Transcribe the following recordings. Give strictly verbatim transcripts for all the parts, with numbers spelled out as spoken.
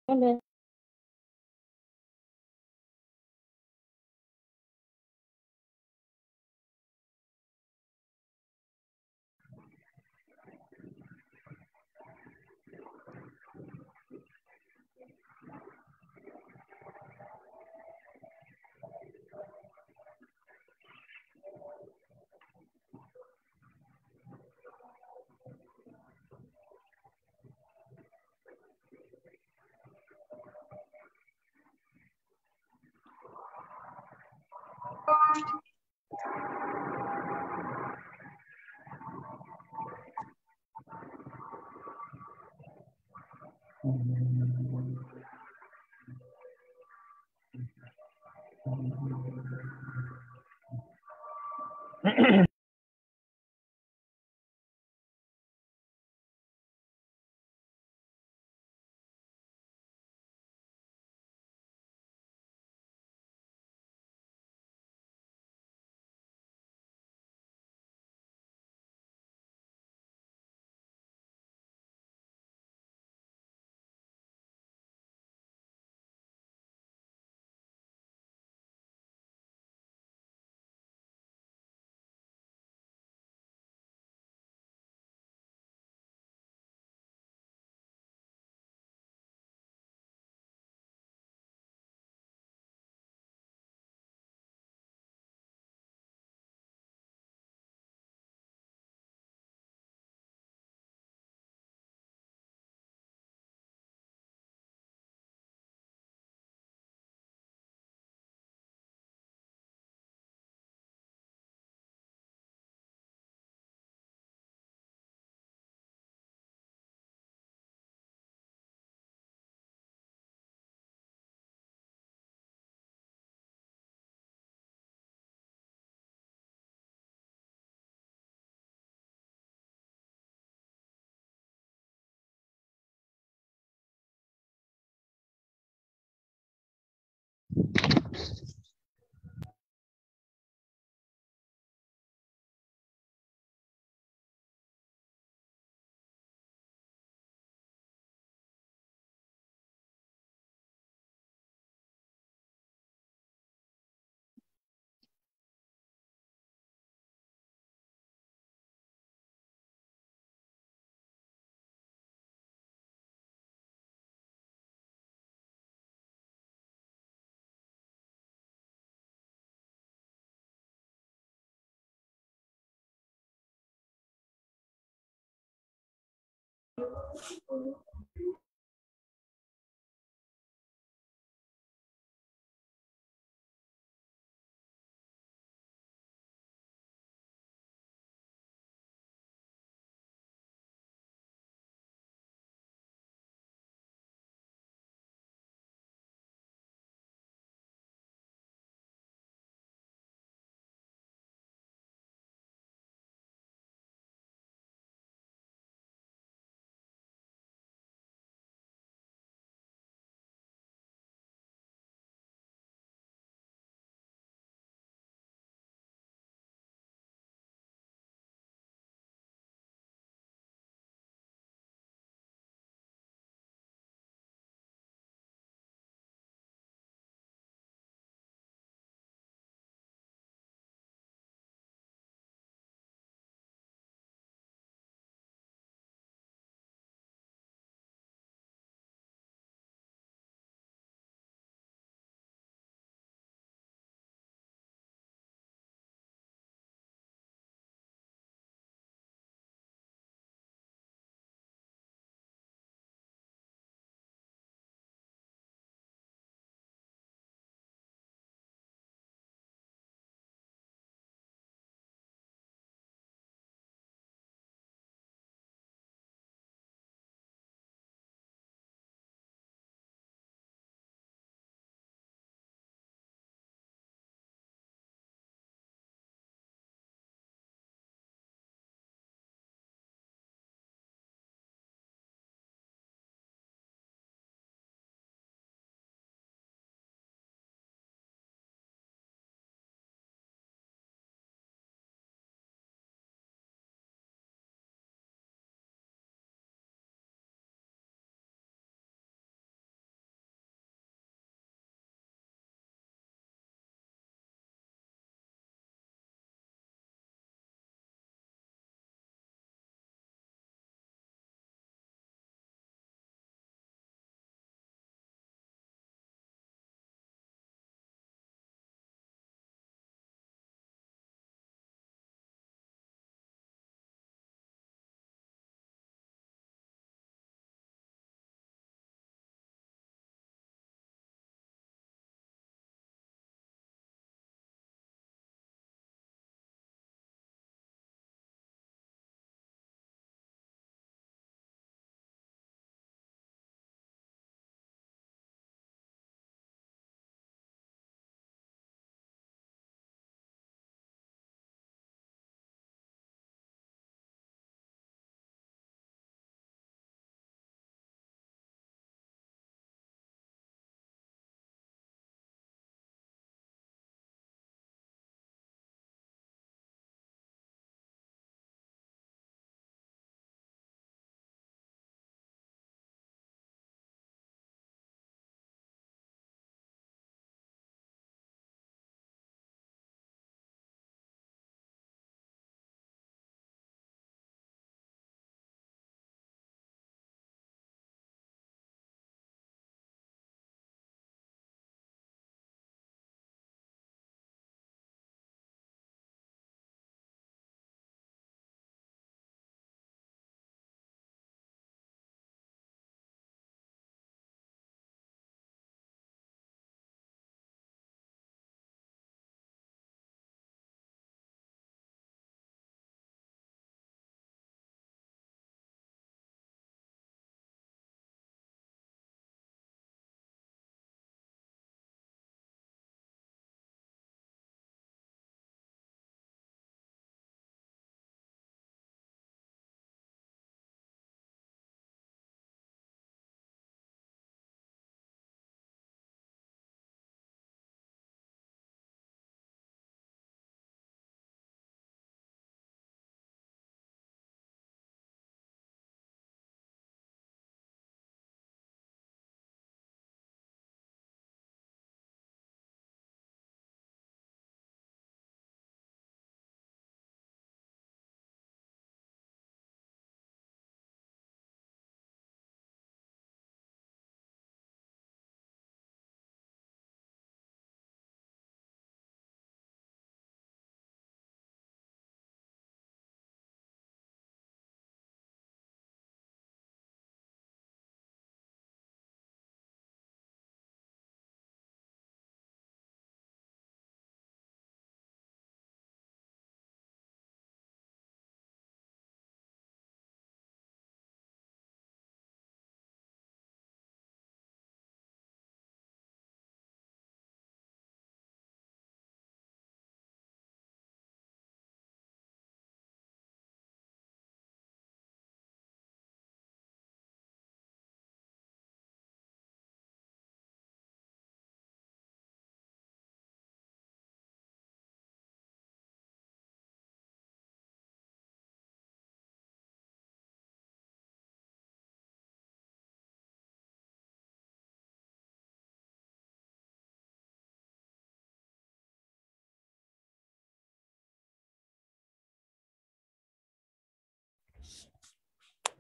Hola.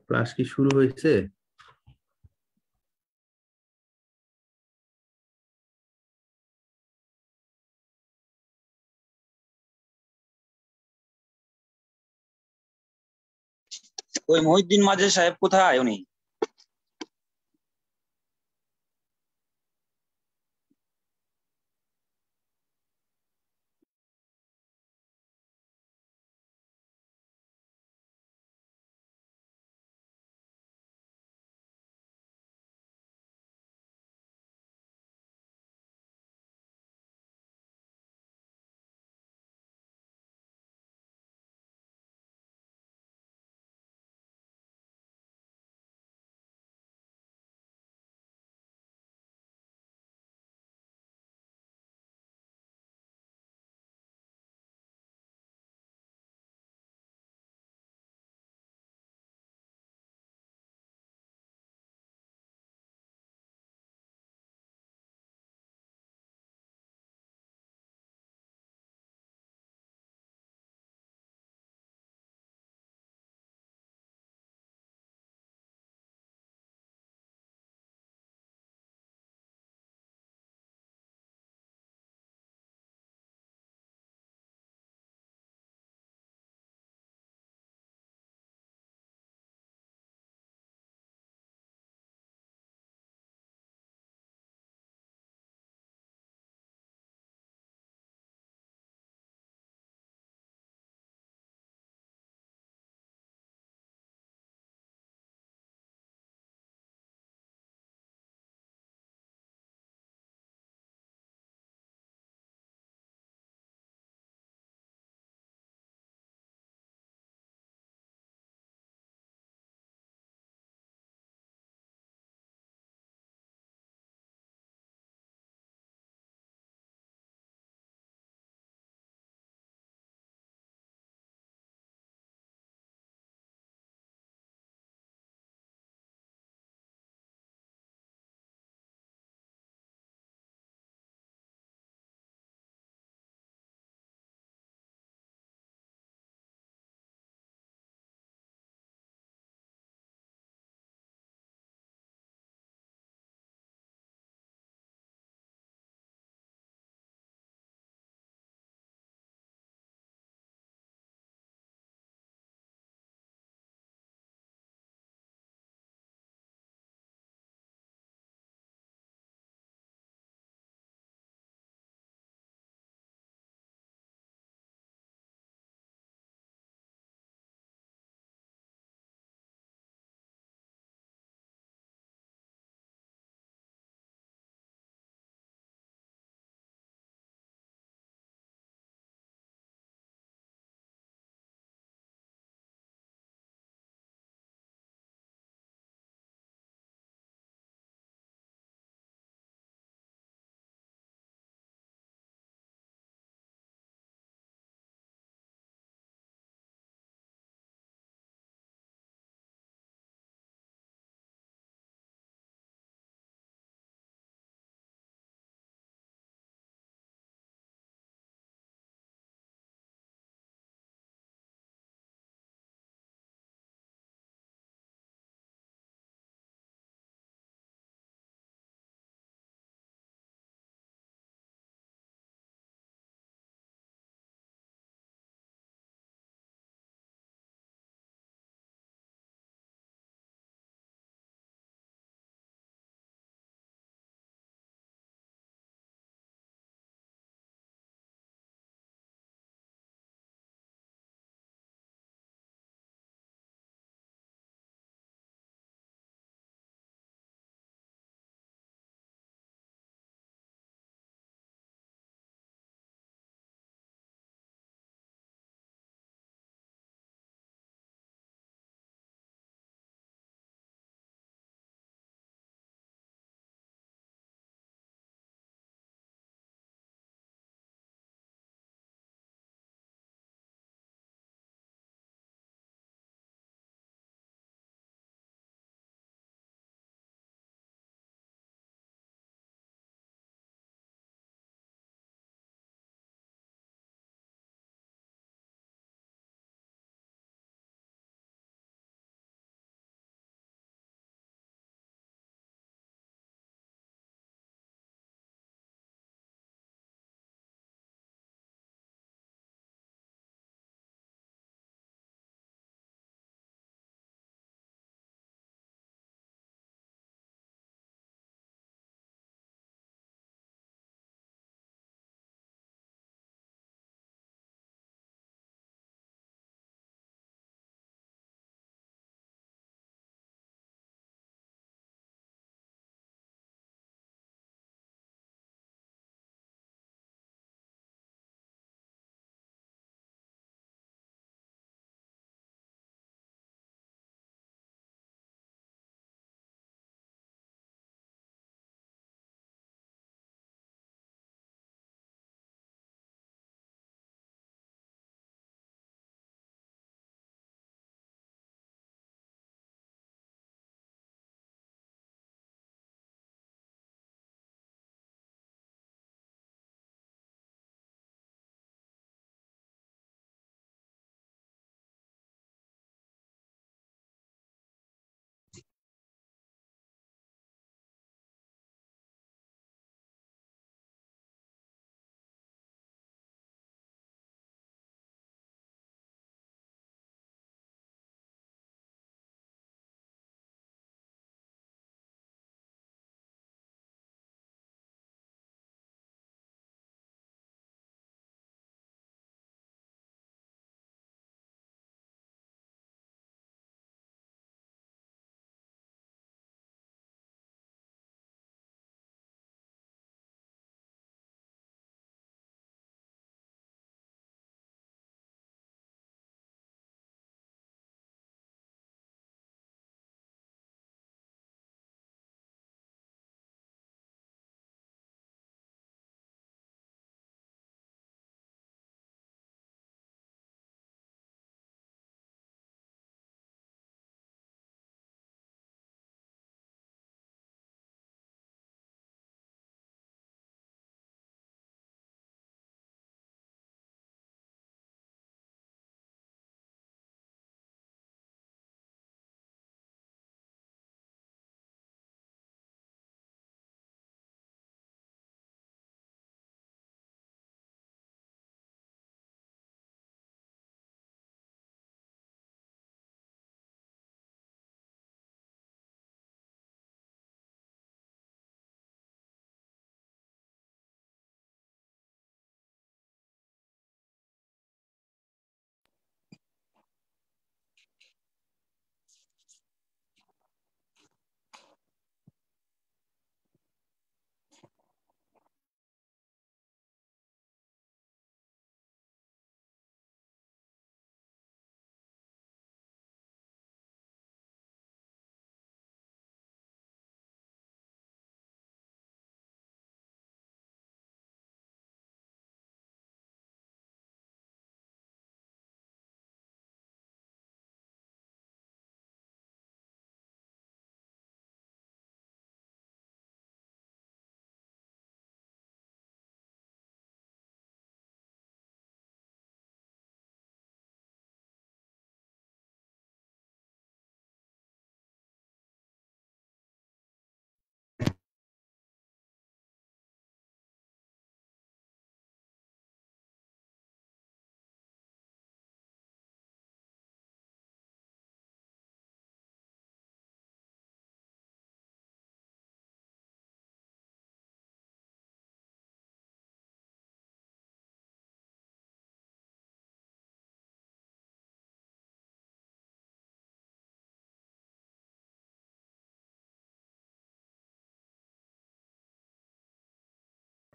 Class কি শুরু হয়েছে? ওই মহিউদ্দিন মাঝে সাহেব কোথায় উনি?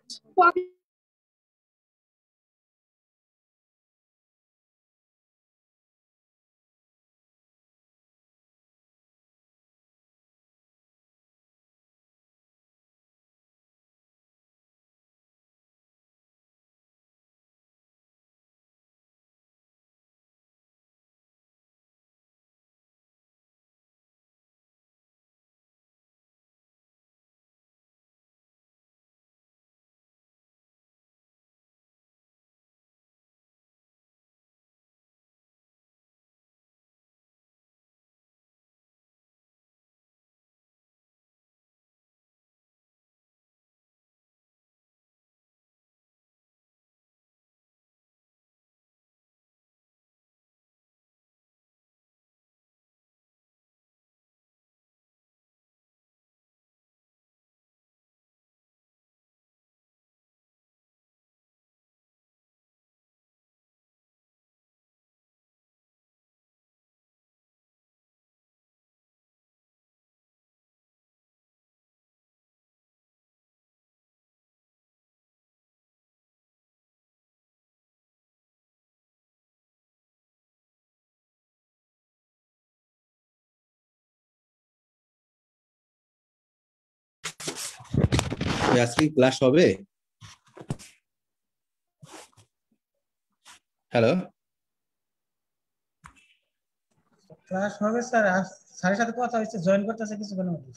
আজকে ক্লাস হবে? হ্যালো, ক্লাস হবে স্যার। স্যারের সাথে কথা হয়েছে, জয়েন করতেছে কিছুক্ষণের মধ্যে।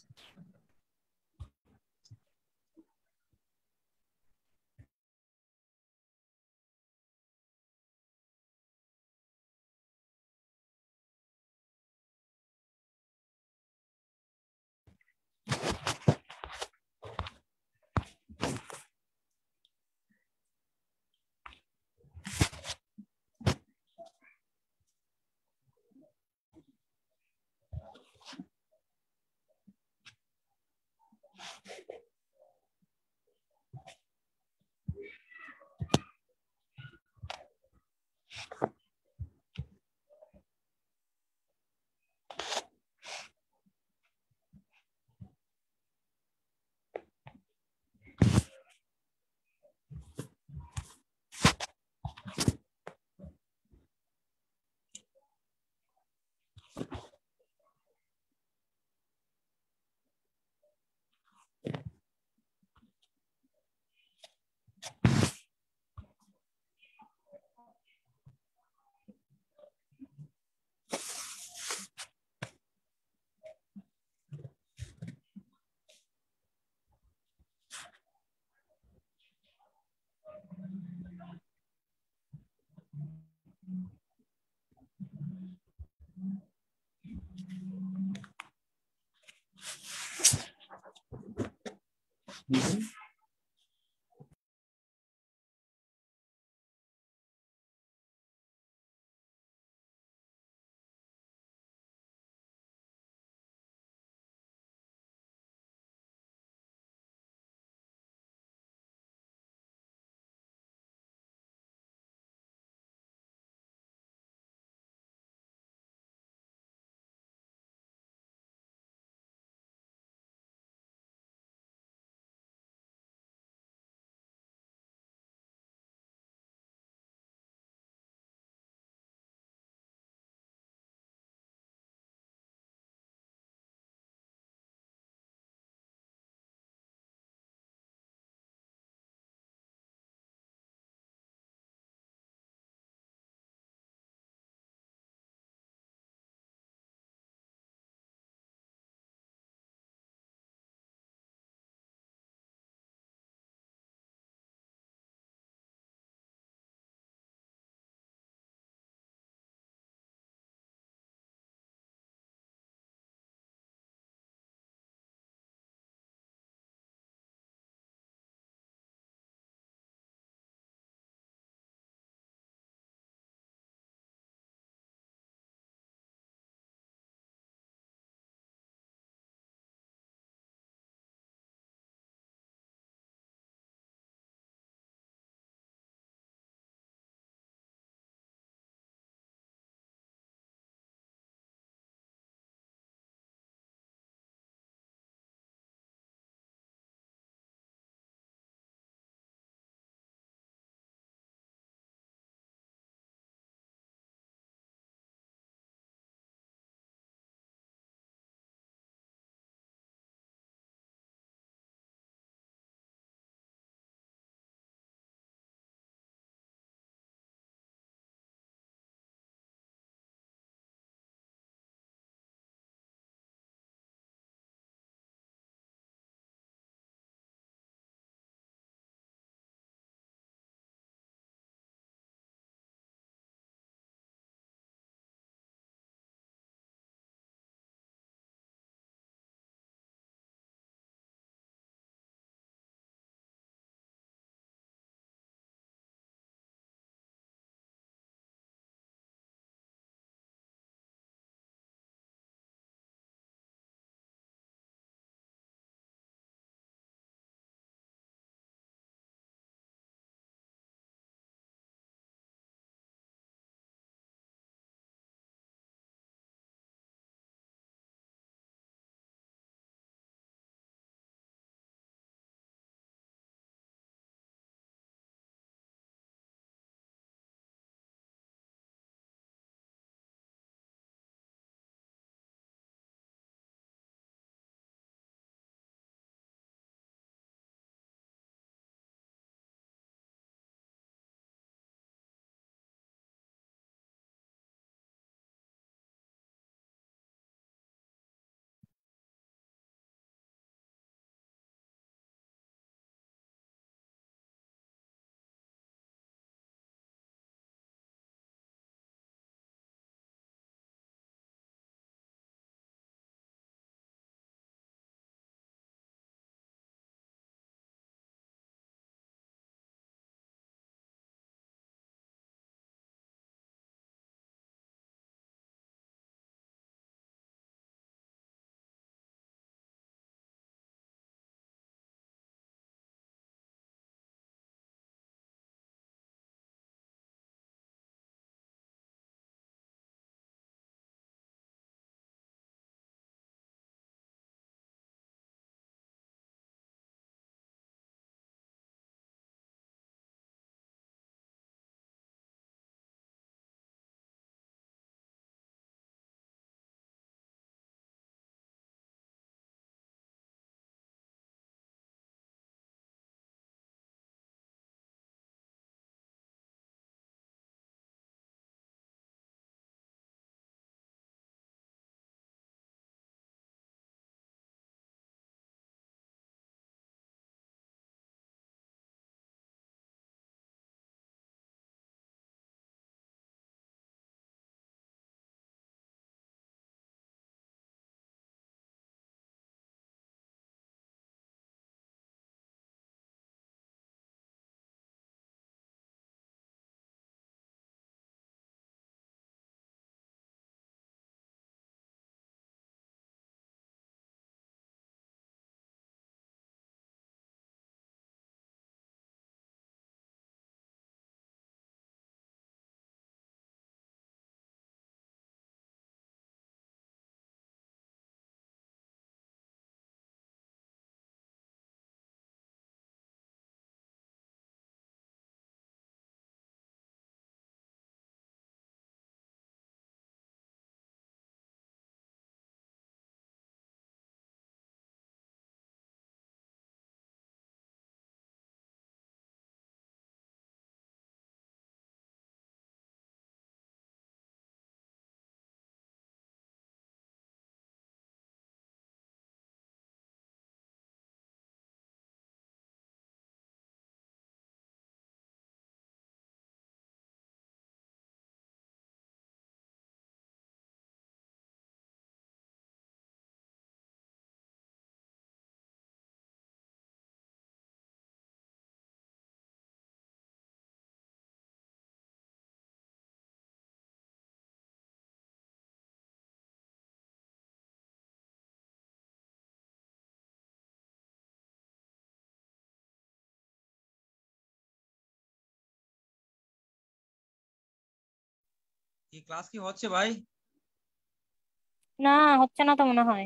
কি ক্লাস কি হচ্ছে ভাই? না, হচ্ছে না তো মনে হয়।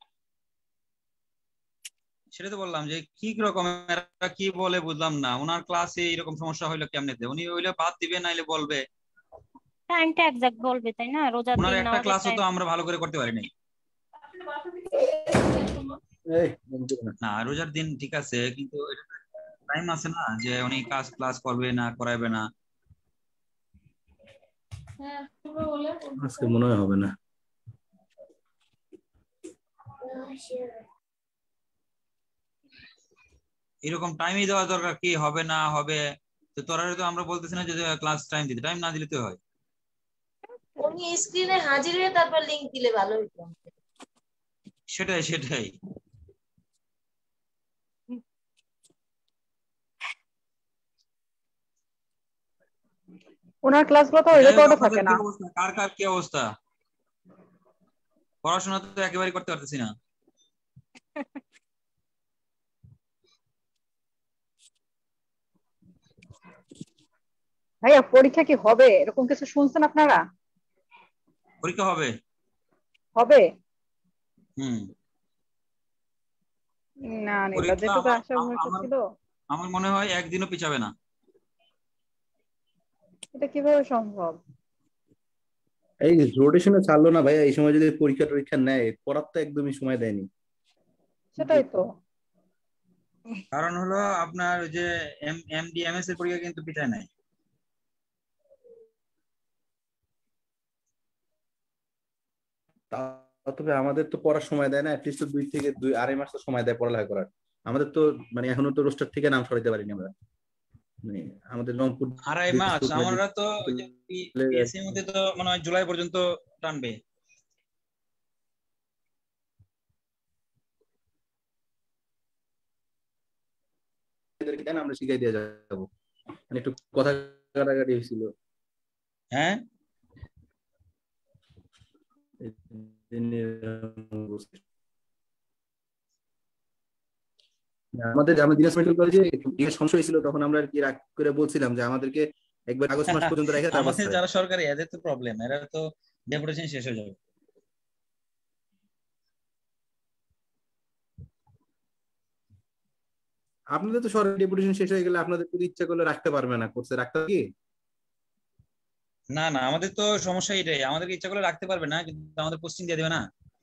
সেটা তো বললাম যে কি রকম এরা কি বলে বুঝলাম না, ওনার ক্লাসে এরকম সমস্যা হইলো কেমনে? উনি হইলে বাদ দিবে নাইলে বলবে। টাইমটা এক্সাক্ট বলবে তাই না, রোজার ওনার দিন একটা নামাজের ক্লাসও টাইম। তো আমরা ভালো করে করতে পারি নাই। এই বন্ধু না। না রোজার দিন ঠিক আছে, কিন্তু টাইম আছে না যে উনি ক্লাস ক্লাস করবে না করাবে না। আজকে মনে হয় হবে না। এরকম টাইমই দেওয়া দরকার, কি হবে না হবে। তো তোরা তো আমরা বলতেছি না যে ক্লাস টাইম দিতে, টাইম না দিলে তো হয়। উনি স্ক্রিনে হাজির হয়ে তারপর লিংক দিলে ভালো হতো। সেটাই সেটাই। ওনার ক্লাসগুলো তো যাই হোক, রেকর্ডও আপনাদের থাকে কি না। অবস্থা, কার কার কি অবস্থা? পড়াশোনা তো একেবারে করতে পারতেছি না। ভাইয়া পরীক্ষা কি হবে এরকম কিছু শুনছেন আপনারা? পরীক্ষা হবে। হবে হুম। না, নেতা পরীক্ষা যেটুকু আমার আশা আম- ভরসা আমার ছিল। আমার মনে হয় একদিনও পিছাবে না। এটা কিভাবে সম্ভব? এই রোটেশনে ছাড়লো না ভাইয়া, এই সময় যদি পরীক্ষা টরীক্ষা নেয় পড়ার তো একদমই সময় দেয়নি। সেটাই তো। কারণ হলো আপনার ওই যে এম এমডি এমএস এর পরীক্ষা কিন্তু পিছায় নাই। তা তবে আমাদের তো পড়ার সময় দেয় না, অ্যাটলিস্ট দুই থেকে দুই আড়াই মাস তো সময় দেয় পড়ালেখা করার। আমাদের তো মানে এখনো তো রোস্টার থেকে নাম সরাইতে পারিনি আমরা। মানে আমাদের রংপুর আড়াই মাস? দিনাজপুর আমরা তো মেডিকেল পিএসসির মধ্যে তো মনে হয় জুলাই পর্যন্ত টানবে। দেন আমরা শিখাই দিয়ে যাবো। মানে একটু কথা কাটাকাটি হয়েছিল। হ্যাঁ আমাদের আমাদের দিনাজপুর মেডিকেল কলেজে সমস্যা হয়েছিল, তখন আমরা আর কি রাগ করে বলছিলাম যে আমাদেরকে একবার আগস্ট মাস পর্যন্ত রেখে তারপর আমাদের যারা সরকারি এদের তো প্রবলেম, এরা তো ডেপুটেশন শেষ হয়ে যাবে। আপনাদের তো সরকারি ডেপুটেশন শেষ হয়ে গেলে আপনাদের যদি ইচ্ছা করলে রাখতে পারবে না, কোর্সে রাখতে হবে কি? না না, আমাদের তো সমস্যা এটাই, আমাদেরকে ইচ্ছা করলে রাখতে পারবে না, কিন্তু আমাদের পোস্টিং দিয়ে দেবে না।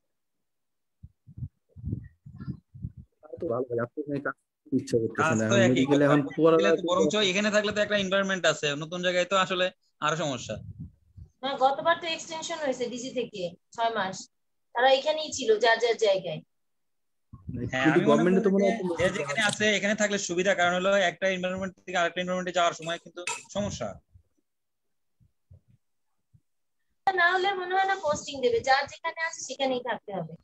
তাও তো ভালো ভাই, আপনি এখানে কাজ করতে ইচ্ছা করতেছে কাজ না তো এখন একই মেডিকেলে, কথা এখন দিলে তো, পড়ালেখা বরঞ্চ এখানে থাকলে তো একটা এনভায়রনমেন্ট আছে, নতুন জায়গায় তো আসলে আরো সমস্যা। না, গতবার তো এক্সটেনশন হয়েছে ডিজি থেকে ছয় মাস। তারা এখানেই ছিল যার যার জায়গায়। হ্যাঁ কিন্তু আমি মনে গভর্নমেন্টে করি তো মনে যে হয় যে যেখানে আছে এখানে থাকলে সুবিধা, কারণ হলো একটা এনভায়রনমেন্ট থেকে আরেকটা এনভায়রনমেন্টে যাওয়ার সময় কিন্তু সমস্যা। না হলে মনে হয় না পোস্টিং দেবে, যার যেখানে আছে সেখানেই থাকতে হবে।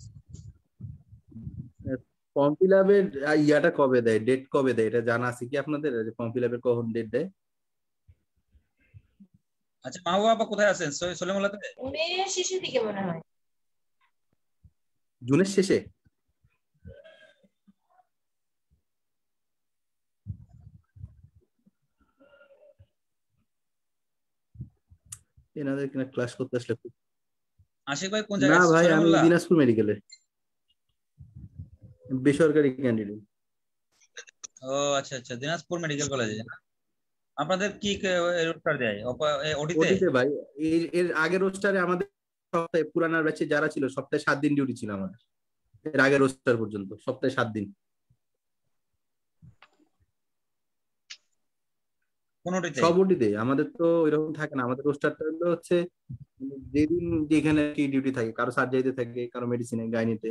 ফর্ম ফিল আপের ইয়াটা কবে দেয়, ডেট কবে দেয় এটা জানা আছে কি আপনাদের, যে ফর্ম ফিল আপের কখন ডেট দেয়? আচ্ছা মা বাবা কোথায় আছেন? সলিমুল্লাহতে? মেয়ের শেষের দিকে মনে হয়। জুনের শেষে? এনাদের কিনা ক্লাস করতে আসলে খুব- আশিক ভাই কোন না জায়গায়? ভাই, আমি সলিমুল্লাহ? দিনাজপুর মেডিকেলে বেসরকারি ক্যান্ডিডেট। ও আচ্ছা আচ্ছা, দিনাজপুর মেডিকেল কলেজে। আপনাদের কি রোস্টার দেয় ওটিতে? ওটিতে ভাই, এর এর আগের রোস্টারে আমাদের সপ্তাহে পুরানার ব্যাচে যারা ছিল সপ্তাহে সাত দিন ডিউটি ছিল আমাদের। এর আগের রোস্টার পর্যন্ত সপ্তাহে সাত দিন। কোনটিতে? সব ওটিতে, আমাদের তো এরকম থাকে না। আমাদের রোস্টারটা হচ্ছে মানে যেদিন যেখানে কি ডিউটি থাকে, কারো সার্জারিতে থাকে, কারো মেডিসিনে, গাইনিতে,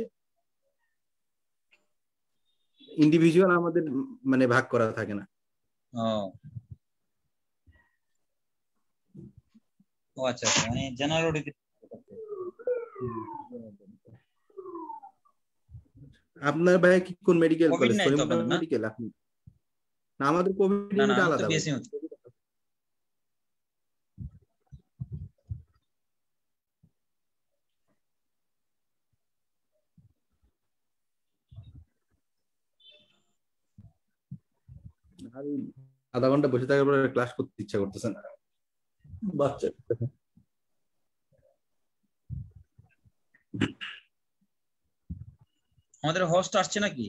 ইন্ডিভিজুয়াল আমাদের মানে ভাগ করা থাকে না। ও ও আচ্ছা আচ্ছা, মানে জেনারেল ওটিতে। আপনার ভাই কি কোন মেডিকেল কোভিড কলেজ, নাই তো সলিমুল্লাহ আপনাদের? না মেডিকেল? আপনি না, আমাদের কোভিড না না, ইউনিট আমি তো আলাদা ভাই। বিএসসি। আর এই আধা ঘন্টা বসে থাকার পরে ক্লাস করতে ইচ্ছা করতেছে না বাচ্চা। আমাদের হোস্ট আসছে নাকি?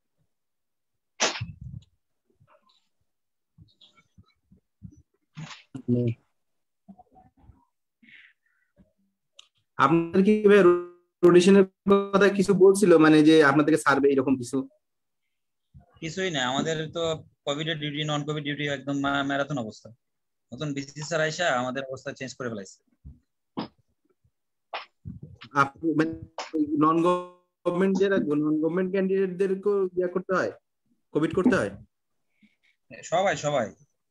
আপনাদের কি রোটেশনের কথা কিছু বলছিল, মানে যে আপনাদেরকে সার্ভে এরকম কিছু? কিছুই না, আমাদের তো কোভিড এর ডিউটি নন কোভিড ডিউটি একদম ম্যারাথন অবস্থা। নতুন বিসি স্যার আইসা আমাদের অবস্থা চেঞ্জ করে ফেলাইছে। আপনি মানে নন গভর্নমেন্ট যারা নন গভর্নমেন্ট ক্যান্ডিডেটদেরকে ইয়া করতে হয়, কোভিড করতে হয়? সবাই সবাই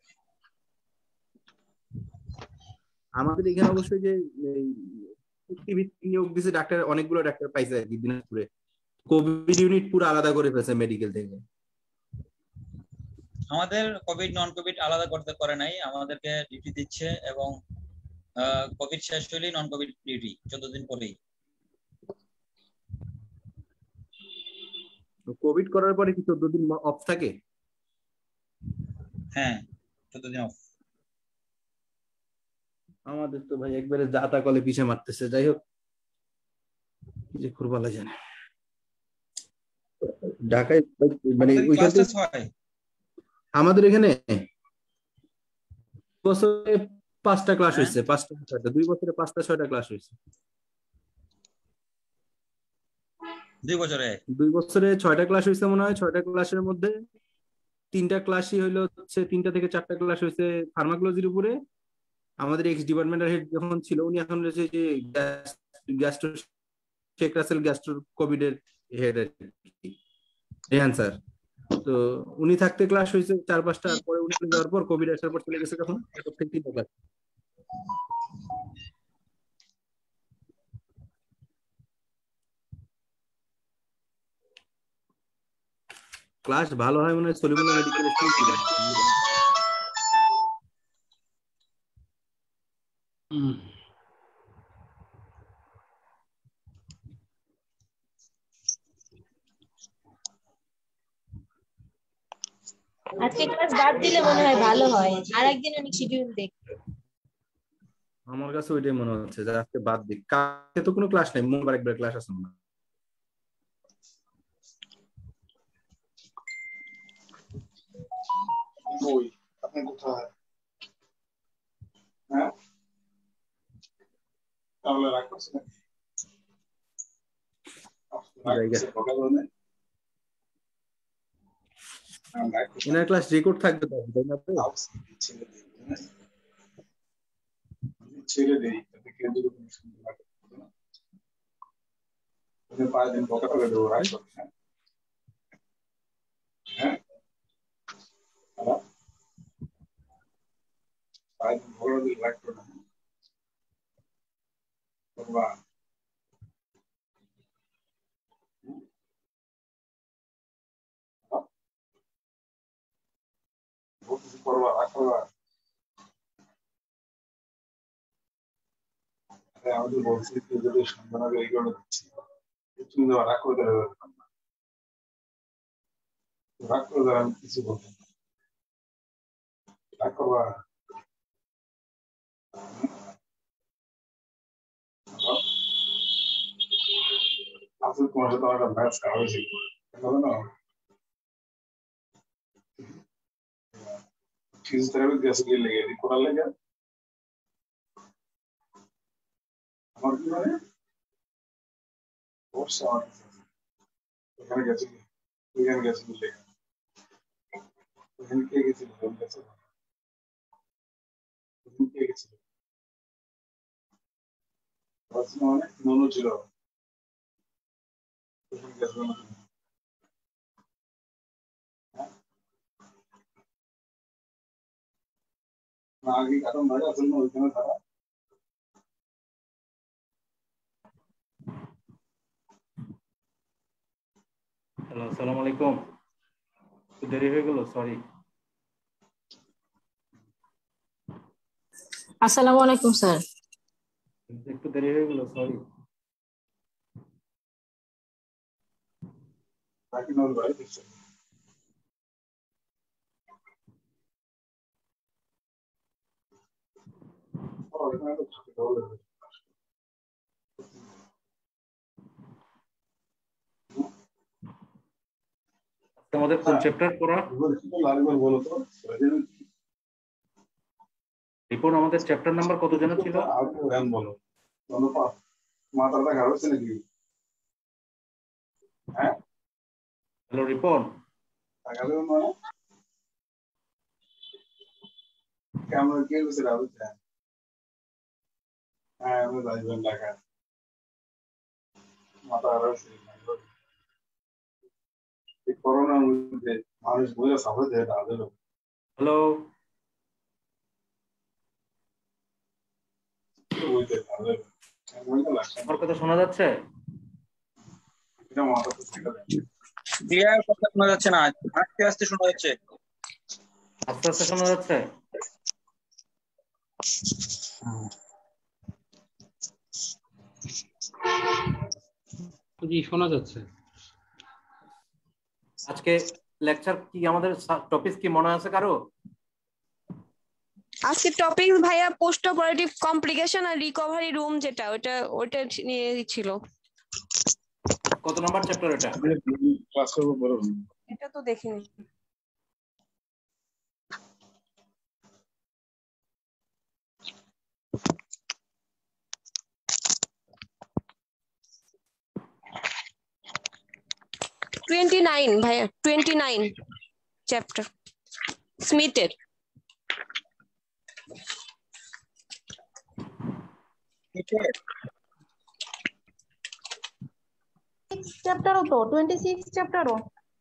আমাদের এখানে অবশ্যই যে নিয়োগ দিচ্ছে ডাক্তার, অনেকগুলো ডাক্তার পাইছে আর কি দিনাজপুরে। কোভিড ইউনিট পুরো আলাদা করে ফেলছে মেডিকেল থেকে। আমাদের কোভিড নন কোভিড আলাদা করতে করে নাই, আমাদেরকে ডিউটি দিচ্ছে এবং কোভিড শেষ হলেই নন কোভিড ডিউটি চোদ্দ দিন পরেই। কোভিড করার পরে কি চোদ্দ দিন অফ থাকে? হ্যাঁ, চোদ্দ দিন অফ। আমাদের তো ভাই একবারে জাতা কলে পিছে মারতেছে। যাই হোক, যে কুরবালা জানে ঢাকায় মানে ওইখানে আমাদের এখানে বছরে পাঁচটা ক্লাস হয়েছে, পাঁচটা ছয়টা, দুই বছরে পাঁচটা ছয়টা ক্লাস হয়েছে। দুই বছরে দুই বছরে ছয়টা ক্লাস হয়েছে মনে হয়। ছয়টা ক্লাসের মধ্যে তিনটা ক্লাসই হইলো হচ্ছে তিনটা থেকে চারটা ক্লাস হয়েছে ফার্মাকোলজির উপরে। আমাদের এক্স ডিপার্টমেন্টের হেড যখন ছিল উনি এখন রয়েছে যে gastro Sheikh Russel gastro COVID এর হেড আর কি, রেহান স্যার। তো উনি থাকতে ক্লাস হয়েছে চার পাঁচটা, পরে উনি চলে যাওয়ার পর কোভিড আসার পর চলে গেছে তখন প্রত্যেক তিনটা ক্লাস। ক্লাস ভালো হয় মনে হয় সলিমুল্লাহ মেডিকেল স্কুল। আজকে ক্লাস বাদ দিলে মনে হয় ভালো হয়, আর একদিন অনেক শিডিউল দেখ। আমার কাছে ওইটাই মনে হচ্ছে যে আজকে বাদ দিক, কালকে তো কোনো ক্লাস নেই, মঙ্গলবার একবার ক্লাস আছে না। ওই আপনি কোথায়? হ্যাঁ, তাহলে রাখছেন এনার ক্লাস রেকর্ড থাকবে তো, তাই না? ছেড়ে দেই পাঁচ দিন বকাটা দেবো। হ্যাঁ হ্যাঁ, পাঁচ দিন বড় দিন রাখবো না। আমাদের বলছি যদি সন্ধান এই করে দিচ্ছি, তুমি রাগ করে দেওয়া না, রাগ করে দেওয়া আমি কিছু বলতে রাগ করবা। আসলে তোমার সাথে আমার একটা ম্যাচ খাওয়া হয়েছে না, ফিজিওথেরাপি গেছে গিয়ে লেগে করার লেগে আমার কি মানে ওখানে গেছে ওইখানে গেছে লেগে ওখানে কে গেছিল গেছে কে গেছিল মানে মনো ছিল ওখানে গেছিল না আগে কারণ ভাই আসলে না ওইখানে তারা হ্যালো, আসসালামু আলাইকুম। দেরি হয়ে গেল, সরি। আসসালামু আলাইকুম স্যার। একটু দেরি হয়ে গেল, সরি। বাকি নল ভাই দেখছে ও এখানে তো থাকে ভালো লাগে। তোমাদের কোন চ্যাপ্টার পড়া? আরেকবার বলো তো। রিপন আমাদের চ্যাপ্টার নাম্বার কত যেন ছিল? ধ্যান বলো। মাথাটা খারাপ হচ্ছে নাকি? হ্যাঁ, হ্যালো রিপন, টাকালে মানে কেমন কি হচ্ছে রাহুল? হ্যাঁ, আমি যাইবেন ঢাকা। মাথা খারাপ হচ্ছে। এই করোনার মধ্যে মানুষ বুঝে সাপোর্ট দেয় তাদের। হ্যালো বুঝতে তাদের আমার কথা শোনা যাচ্ছে? এটা মাথা থেকে ক্লিয়ার কথা শোনা যাচ্ছে না, আস্তে আস্তে শোনা যাচ্ছে। আস্তে আস্তে শোনা যাচ্ছে? জি শোনা যাচ্ছে। আজকে লেকচার কি আমাদের টপিক কি মনে আছে কারো? আজকে টপিক ভাইয়া পোস্ট অপারেটিভ কমপ্লিকেশন আর রিকভারি রুম, যেটা ওটা ওটা নিয়ে ছিল। কত নাম্বার চ্যাপ্টার এটা? ক্লাস করব বলো। এটা তো দেখিনি। টোয়েন্টি নাইন ভাইয়া, টোয়েন্টি নাইন চ্যাপ্টার স্মিথের। চ্যাপ্টারও তো টোয়েন্টি সিক্স চ্যাপ্টারও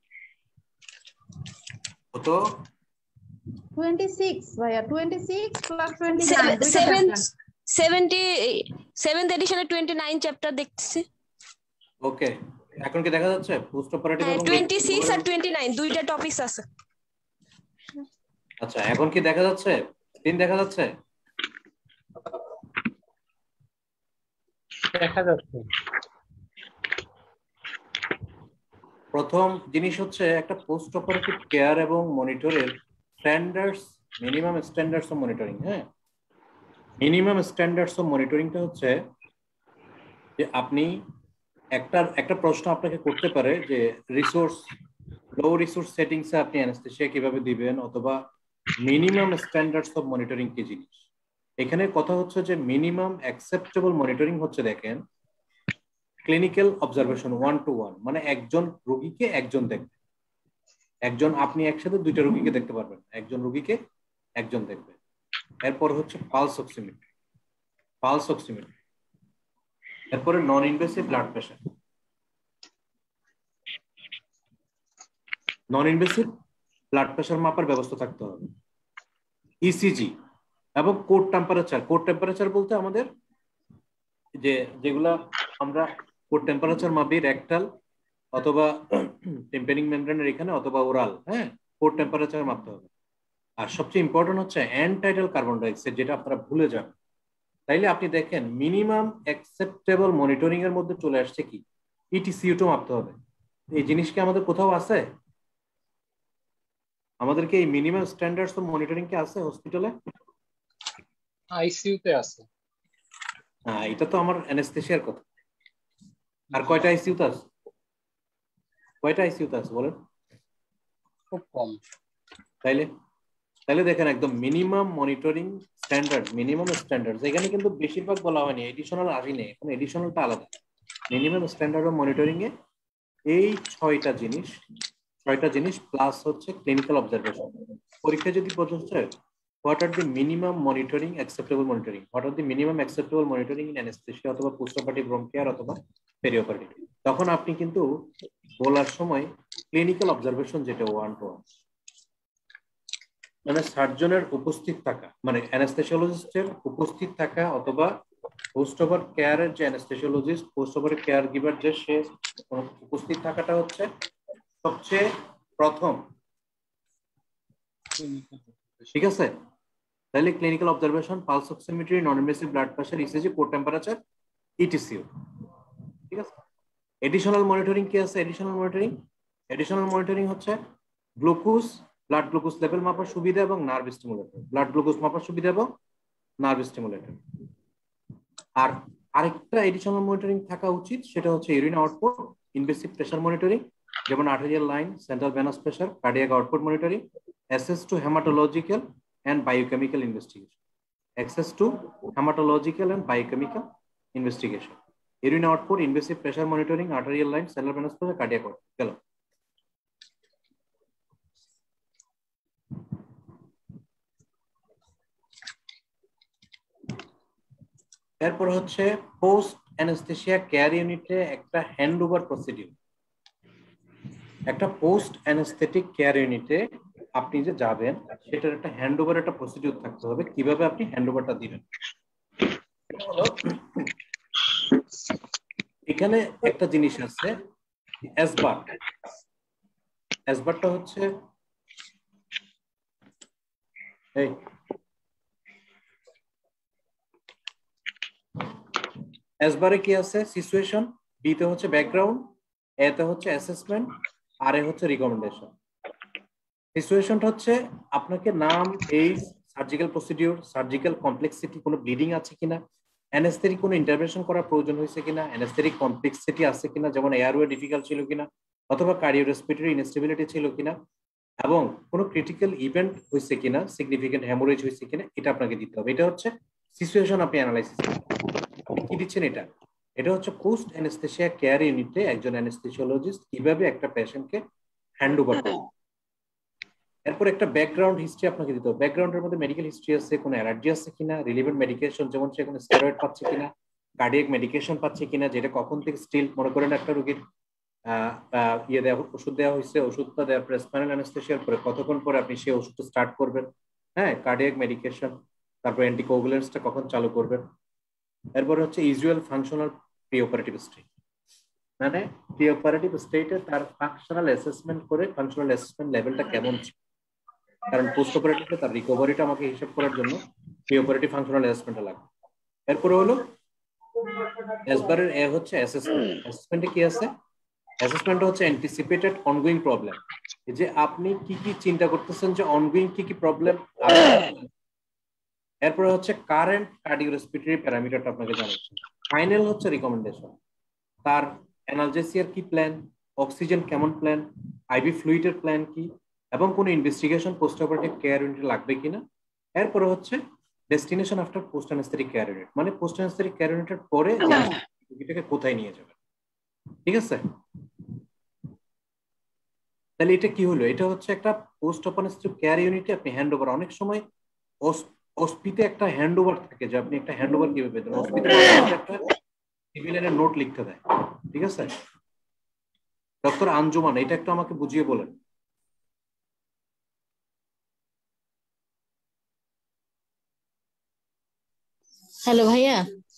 কত? টোয়েন্টি সিক্স ভাইয়া, twenty six plus twenty nine seven seventy seventh এডিশনে টোয়েন্টি নাইন চ্যাপ্টার দেখতেছি। ওকে, এখন কি দেখা যাচ্ছে? পোস্ট অপারেটিভ হ্যাঁ, এবং টোয়েন্টি সিক্স আর টোয়েন্টি নাইন দুইটা টপিকস আছে। আচ্ছা, এখন কি দেখা যাচ্ছে? স্ক্রিন দেখা যাচ্ছে? দেখা যাচ্ছে। প্রথম জিনিস হচ্ছে একটা পোস্ট অপারেটিভ কেয়ার এবং মনিটরের standards, minimum standards of monitoring. হ্যাঁ, মিনিমাম স্ট্যান্ডার্ডস অফ মনিটরিংটা হচ্ছে যে আপনি একটা একটা প্রশ্ন আপনাকে করতে পারে যে রিসোর্স লো রিসোর্স সেটিংসে আপনি অ্যানেস্থেসিয়া কিভাবে দিবেন, অথবা মিনিমাম স্ট্যান্ডার্ডস অফ মনিটরিং কি জিনিস। এখানে কথা হচ্ছে যে মিনিমাম অ্যাকসেপ্টেবল মনিটরিং হচ্ছে, দেখেন, clinical observation one two one, মানে একজন রোগীকে একজন দেখবে, একজন আপনি একসাথে দুইটা রোগীকে দেখতে পারবেন, একজন রোগীকে একজন দেখবে। এরপর হচ্ছে পালস অক্সিমেট্রি, পালস অক্সিমেট্রি এরপরে non invasive blood pressure, non invasive blood pressure মাপার ব্যবস্থা থাকতে হবে, ইসিজি এবং কোর টেম্পারেচার। কোর টেম্পারেচার বলতে আমাদের যে যেগুলা আমরা কোর টেম্পারেচার মাপি রেকটাল অথবা টেম্পারিং মেমব্রেনের এখানে অথবা ওরাল, হ্যাঁ, কোর টেম্পারেচার মাপতে হবে। আর সবচেয়ে ইম্পর্টেন্ট হচ্ছে এন্ড টাইডাল কার্বন ডাইঅক্সাইড, যেটা আপনারা ভুলে যাবেন। তাইলে আপনি দেখেন মিনিমাম অ্যাকসেপ্টেবল মনিটরিং এর মধ্যে চলে আসছে কি ইটিসিও টু মাপতে হবে। এই জিনিস কি আমাদের কোথাও আছে? আমাদেরকে এই মিনিমাম স্ট্যান্ডার্ডস অফ মনিটরিং কি আছে হসপিটালে? আইসিইউ তে আছে। হ্যাঁ, এটা তো আমার অ্যানেস্থেসিয়ার কথা। আর কয়টা আইসিইউ তে আছে? কয়টা আইসিইউ তে আছে বলেন? খুব কম। তাইলে তাহলে দেখেন একদম minimum monitoring standard, minimum standard এখানে কিন্তু বেশিরভাগ বলা হয়নি, এডিশনাল আসেনি, এখন এডিশনালটা আলাদা। মিনিমাম স্ট্যান্ডার্ড অফ মনিটরিং এ এই ছয়টা জিনিস, ছয়টা জিনিস প্লাস হচ্ছে ক্লিনিক্যাল অবজারভেশন। পরীক্ষা যদি প্রশ্ন হচ্ছে what are the minimum monitoring acceptable monitoring, what are the minimum acceptable monitoring in anaesthesia অথবা পোস্ট অপারেটিভ রুম কেয়ার অথবা পেরিঅপারেটিভ, তখন আপনি কিন্তু বলার সময় ক্লিনিক্যাল অবজারভেশন যেটা ওয়ান টু ওয়ান, মানে সার্জনের উপস্থিত থাকা, মানে অ্যানেস্থেসিওলজিস্টের উপস্থিত থাকা অথবা পোস্ট ওভার কেয়ারের যে anaesthesiologist, post over care giver যে সে উপস্থিত থাকাটা হচ্ছে সবচেয়ে প্রথম। ঠিক আছে, তাহলে clinical observation, pulse oximetry, non invasive blood pressure, ECG, core temperature, ETCO. ঠিক আছে, এডিশনাল মনিটরিং কি আছে? এডিশনাল মনিটরিং এডিশনাল মনিটরিং হচ্ছে গ্লুকোজ, ব্লাড গ্লুকোজ লেভেল মাপার সুবিধা এবং নার্ভ স্টিমুলেটর, ব্লাড গ্লুকোজ মাপার সুবিধা এবং নার্ভ স্টিমুলেটর। আর আরেকটা এডিশনাল মনিটরিং থাকা উচিত, সেটা হচ্ছে urine output, invasive pressure monitoring যেমন arterial line, central venous pressure, cardiac output monitoring, assess to haematological and biochemical investigation, access to haematological and biochemical investigation, urine output, invasive pressure monitoring, arterial line, central venous pressure, cardiac output. গেল। এরপর হচ্ছে post anaesthesia care ইউনিটে একটা hand over procedure. একটা post anaesthetic care ইউনিটে আপনি যে যাবেন সেটার একটা হ্যান্ড ওভার একটা প্রসিডিউর থাকতে হবে, কিভাবে আপনি হ্যান্ড ওভারটা দিবেন। এখানে একটা জিনিস আছে এসবার। এসবারটা হচ্ছে এই এসবারে কি আছে? সিচুয়েশন, বিতে হচ্ছে ব্যাকগ্রাউন্ড, এতে হচ্ছে অ্যাসেসমেন্ট, আর এ হচ্ছে রিকমেন্ডেশন। সিচুয়েশনটা হচ্ছে আপনাকে নাম, age, surgical procedure, surgical complexity, কোনো ব্লিডিং আছে কিনা, অ্যানেস্থেটিক কোনো ইন্টারভেনশন করার প্রয়োজন হয়েছে কিনা, অ্যানেস্থেটিক কমপ্লেক্সিটি আছে কিনা, যেমন এয়ারওয়ে ডিফিকাল্ট ছিল কিনা, অথবা কার্ডিও রেসপিরেটরি ইনস্টেবিলিটি ছিল কিনা, এবং কোনো ক্রিটিক্যাল ইভেন্ট হয়েছে কিনা, সিগনিফিকেন্ট হ্যামোরেজ হয়েছে কিনা, এটা আপনাকে দিতে হবে। এটা হচ্ছে সিচুয়েশন আপনি অ্যানালাইসিস কি দিচ্ছেন। এটা এটা হচ্ছে পোস্ট অ্যানেস্থেসিয়া কেয়ার ইউনিটে একজন অ্যানেস্থেসিওলজিস্ট কিভাবে একটা পেশেন্টকে হ্যান্ড ওভার করে। এরপর একটা ব্যাকগ্রাউন্ড হিস্ট্রি আপনাকে দিতে হবে। ব্যাকগ্রাউন্ডের মধ্যে মেডিকেল হিস্ট্রি আছে, কোনো অ্যালার্জি আছে কিনা, রিলিভেন্ট মেডিকেশন, যেমন সে কোনো স্টেরয়েড পাচ্ছে কিনা, কার্ডিয়াক মেডিকেশন পাচ্ছে কিনা, যেটা কখন থেকে স্টিল মনে করেন একটা রোগীর আহ ইয়ে দেওয়া ওষুধ দেওয়া হয়েছে, ওষুধটা দেওয়ার পরে স্পাইনাল অ্যানেস্থেসিয়ার পরে কতক্ষণ পরে আপনি সেই ওষুধটা স্টার্ট করবেন, হ্যাঁ, কার্ডিয়াক মেডিকেশন, তারপর অ্যান্টিকোগুলেন্টসটা কখন চালু করবেন। এরপর হচ্ছে usual functional pre operative state, মানে প্রি অপারেটিভ স্টেটে তার ফাংশনাল অ্যাসেসমেন্ট করে ফাংশনাল অ্যাসেসমেন্ট লেভেলটা কেমন ছিল, কারণ পোস্ট অপারেটিভে তার রিকভারিটা আমাকে হিসাব করার জন্য প্রি অপারেটিভ ফাংশনাল অ্যাসেসমেন্টটা লাগবে। এরপরে হলো এসবারের এ হচ্ছে অ্যাসেসমেন্ট। অ্যাসেসমেন্টে কি আছে? অ্যাসেসমেন্ট হচ্ছে অ্যান্টিসিপেটেড অনগোয়িং প্রবলেম, যে আপনি কি কি চিন্তা করতেছেন যে অনগোয়িং কি কি প্রবলেম। এরপরে হচ্ছে কারেন্ট কার্ডিওরেসপিরেটরি প্যারামিটারটা আপনাকে জানাচ্ছে। ফাইনাল হচ্ছে রিকমেন্ডেশন, তার অ্যানালজেসিয়ার কি প্ল্যান, অক্সিজেন কেমন প্ল্যান, আইভি ফ্লুইডের প্ল্যান কি, এবং কোনো ইনভেস্টিগেশন পোস্ট অপারেটিভ কেয়ার ইউনিটে লাগবে কিনা। এরপরে হচ্ছে destination after post anaesthetic care unit, মানে পোস্ট অ্যানেস্থেটিক কেয়ার ইউনিটের পরে রোগীটাকে কোথায় নিয়ে যাবেন। ঠিক আছে, তাহলে এটা কি হলো? এটা হচ্ছে একটা পোস্ট অপারেটিভ কেয়ার ইউনিটে আপনি হ্যান্ড ওভার। অনেক সময় অস্পিতে একটা হ্যান্ড ওভার থাকে, যে আপনি একটা হ্যান্ড ওভার কিভাবে দেন, অস্পিতে একটা সিভিলিয়ানের নোট লিখতে দেয়। ঠিক আছে, ডক্টর আঞ্জুমান এটা একটু আমাকে বুঝিয়ে বলেন। হ্যালো ভাইয়া,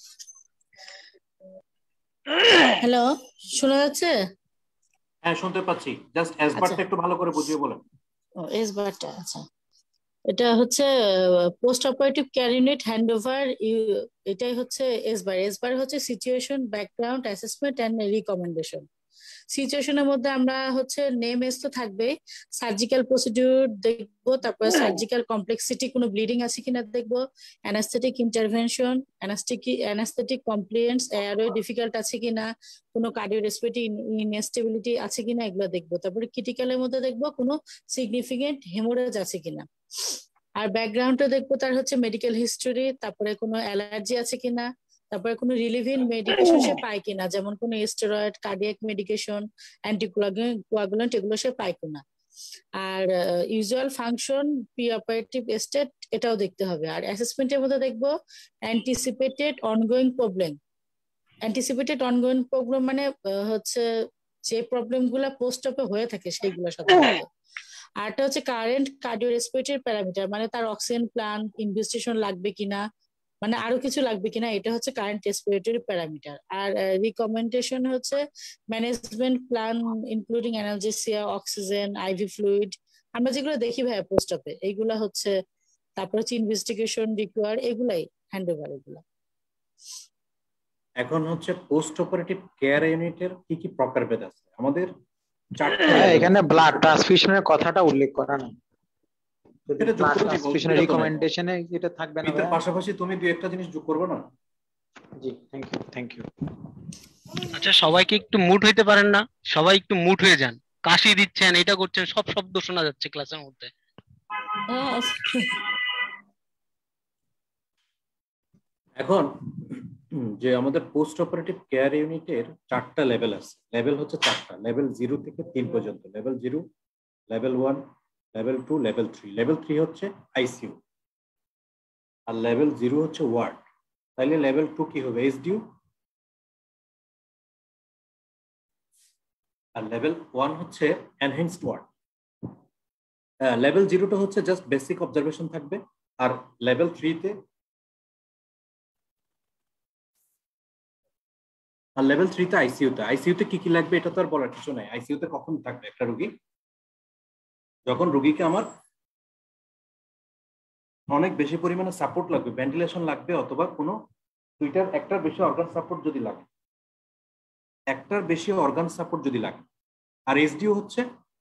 হ্যালো, শোনা যাচ্ছে? হ্যাঁ শুনতে পাচ্ছি, জাস্ট এসবারটা একটু ভালো করে বুঝিয়ে বলেন। ও এসবারটা, আচ্ছা, এটা হচ্ছে post operative care unit hand over. এটাই হচ্ছে এসবার। এসবার হচ্ছে situation, background, assessment and recommendation. সিচুয়েশনের মধ্যে আমরা হচ্ছে নেম এস তো থাকবে, সার্জিক্যাল প্রসিডিউর দেখবো, তারপরে সার্জিক্যাল কমপ্লেক্সিটি, কোনো ব্লিডিং আছে কিনা দেখবো, anaesthetic intervention, anaesthetic anaesthetic complaints, airway difficult আছে কিনা, কোনো কার্ডিও রেসপিরেটরি ইনস্টেবিলিটি আছে কিনা, এগুলো দেখবো। তারপরে ক্রিটিক্যালের মধ্যে দেখবো কোনো সিগনিফিকেন্ট হেমোরেজ আছে কিনা। আর ব্যাকগ্রাউন্ডে দেখবো তার হচ্ছে মেডিকেল হিস্টোরি, তারপরে কোনো অ্যালার্জি আছে কিনা, তারপরে কোনো রিলিভিং মেডিকেশন সে পায় কিনা, যেমন কোনো স্টেরয়েড, কার্ডিয়াক মেডিকেশন, অ্যান্টিকোয়াগুলেন্ট, এগুলো সে পায় কিনা। আর usual function, pre operative state, এটাও দেখতে হবে। আর অ্যাসেসমেন্টের মধ্যে দেখবো anticipated ongoing problem. Anticipated ongoing problem মানে হচ্ছে যে প্রবলেম গুলা পোস্ট অপে হয়ে থাকে সেইগুলো সাধারণত। আরটা হচ্ছে কারেন্ট কার্ডিও রেসপিরেটরি প্যারামিটার, মানে তার অক্সিজেন প্ল্যান, ইনভেস্টিগেশন লাগবে কিনা, মানে আরো কিছু লাগবে কিনা, এটা হচ্ছে কারেন্ট রেসপিরেটরি প্যারামিটার। আর রিকমেন্ডেশন হচ্ছে management plan including analgesia, oxygen, IV fluid, আমরা যেগুলো দেখি ভাই পোস্ট অপে, এইগুলা হচ্ছে। তারপর হচ্ছে ইনভেস্টিগেশন রিকোয়ার, এগুলাই হ্যান্ড ওভার এগুলা। এখন হচ্ছে পোস্ট অপারেটিভ কেয়ার ইউনিটের কি কি প্রকারভেদ আছে আমাদের চারটা। এখানে ব্লাড ট্রান্সফিউশনের কথাটা উল্লেখ করা না, রিকমেন্ডেশনে এটা থাকবে না। এর পাশাপাশি তুমি দুই একটা জিনিস যোগ করবে না? জি, থ্যাংক ইউ থ্যাংক ইউ। আচ্ছা, সবাইকে একটু মুট হইতে পারেন না? সবাই একটু মুট হয়ে যান। কাশি দিচ্ছেন, এটা করছেন, সব শব্দ শোনা যাচ্ছে ক্লাসের মধ্যে। হ্যাঁ এখন হুম, যে আমাদের পোস্ট অপারেটিভ কেয়ার ইউনিটের চারটা লেভেল আছে। লেভেল হচ্ছে চারটা, লেভেল জিরো থেকে তিন পর্যন্ত। Level zero, level one, level two, level three. Level three হচ্ছে আইসিইউ, আর লেভেল জিরো হচ্ছে ওয়ার্ড। তাইলে লেভেল টু কি হবে? এসডিইউ। আর লেভেল ওয়ান হচ্ছে এনহ্যান্সড ওয়ার্ড। লেভেল জিরোটা হচ্ছে জাস্ট বেসিক অবজারভেশন থাকবে, আর লেভেল থ্রিতে আর লেভেল থ্রিতে আইসিইউতে। আইসিইউতে কি কি লাগবে এটা তো আর বলার কিছু নাই। আইসিইউতে কখন থাকবে একটা রোগী? যখন রোগীকে আমার অনেক বেশি পরিমাণে সাপোর্ট লাগবে, ভেন্টিলেশন লাগবে, অথবা কোনো দুইটার একটার বেশি অর্গান সাপোর্ট যদি লাগে, একটার বেশি অর্গান সাপোর্ট যদি লাগে। আর এসডিও হচ্ছে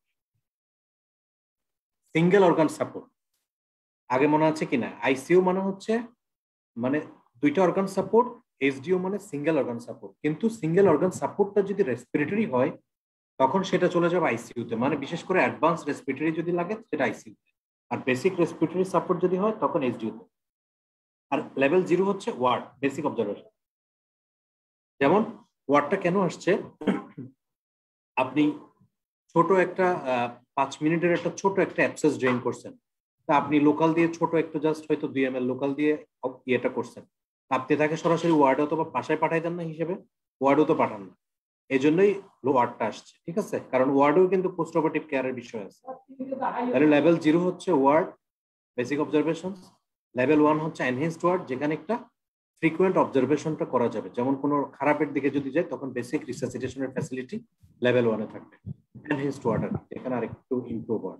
সিঙ্গেল অর্গান সাপোর্ট। আগে মনে আছে কিনা? আইসিইউ মানে হচ্ছে মানে দুইটা অর্গান সাপোর্ট, এসডিও মানে সিঙ্গেল অর্গান সাপোর্ট। কিন্তু সিঙ্গেল অর্গান সাপোর্টটা যদি রেসপিরেটরি হয় তখন সেটা চলে যাবে আইসিইউতে, মানে বিশেষ করে অ্যাডভান্স রেসপিরেটরি যদি লাগে সেটা আইসিইউতে। আর বেসিক রেসপিরেটরি সাপোর্ট যদি হয় তখন এসডিওতে। আর লেভেল জিরো হচ্ছে ওয়ার্ড, বেসিক অবজারভেশন। যেমন ওয়ার্ডটা কেন আসছে, আপনি ছোট একটা পাঁচ মিনিটের একটা ছোট একটা অ্যাবসেস ড্রেন করছেন, তা আপনি লোকাল দিয়ে ছোট একটা জাস্ট হয়তো দুই এম এল লোকাল দিয়ে ইয়েটা করছেন, আপনি তাকে সরাসরি ওয়ার্ড অথবা বাসায় পাঠাই দেন না হিসেবে, ওয়ার্ডও তো পাঠান না। এই জন্যই ওয়ার্ডটা আসছে, ঠিক আছে? কারণ ওয়ার্ডেও কিন্তু পোস্ট অপারেটিভ কেয়ারের বিষয় আছে। তাহলে লেভেল জিরো হচ্ছে ward, basic observation. Level one হচ্ছে এনহ্যান্সড ওয়ার্ড, যেখানে একটা ফ্রিকুয়েন্ট অবজারভেশনটা করা যাবে। যেমন কোনো খারাপের দিকে যদি যায় তখন বেসিক রিসাসিটেশনের ফ্যাসিলিটি লেভেল ওয়ানে থাকবে। এনহ্যান্সড ওয়ার্ড আর যেখানে আরেকটু ইমপ্রুভ ওয়ার্ড,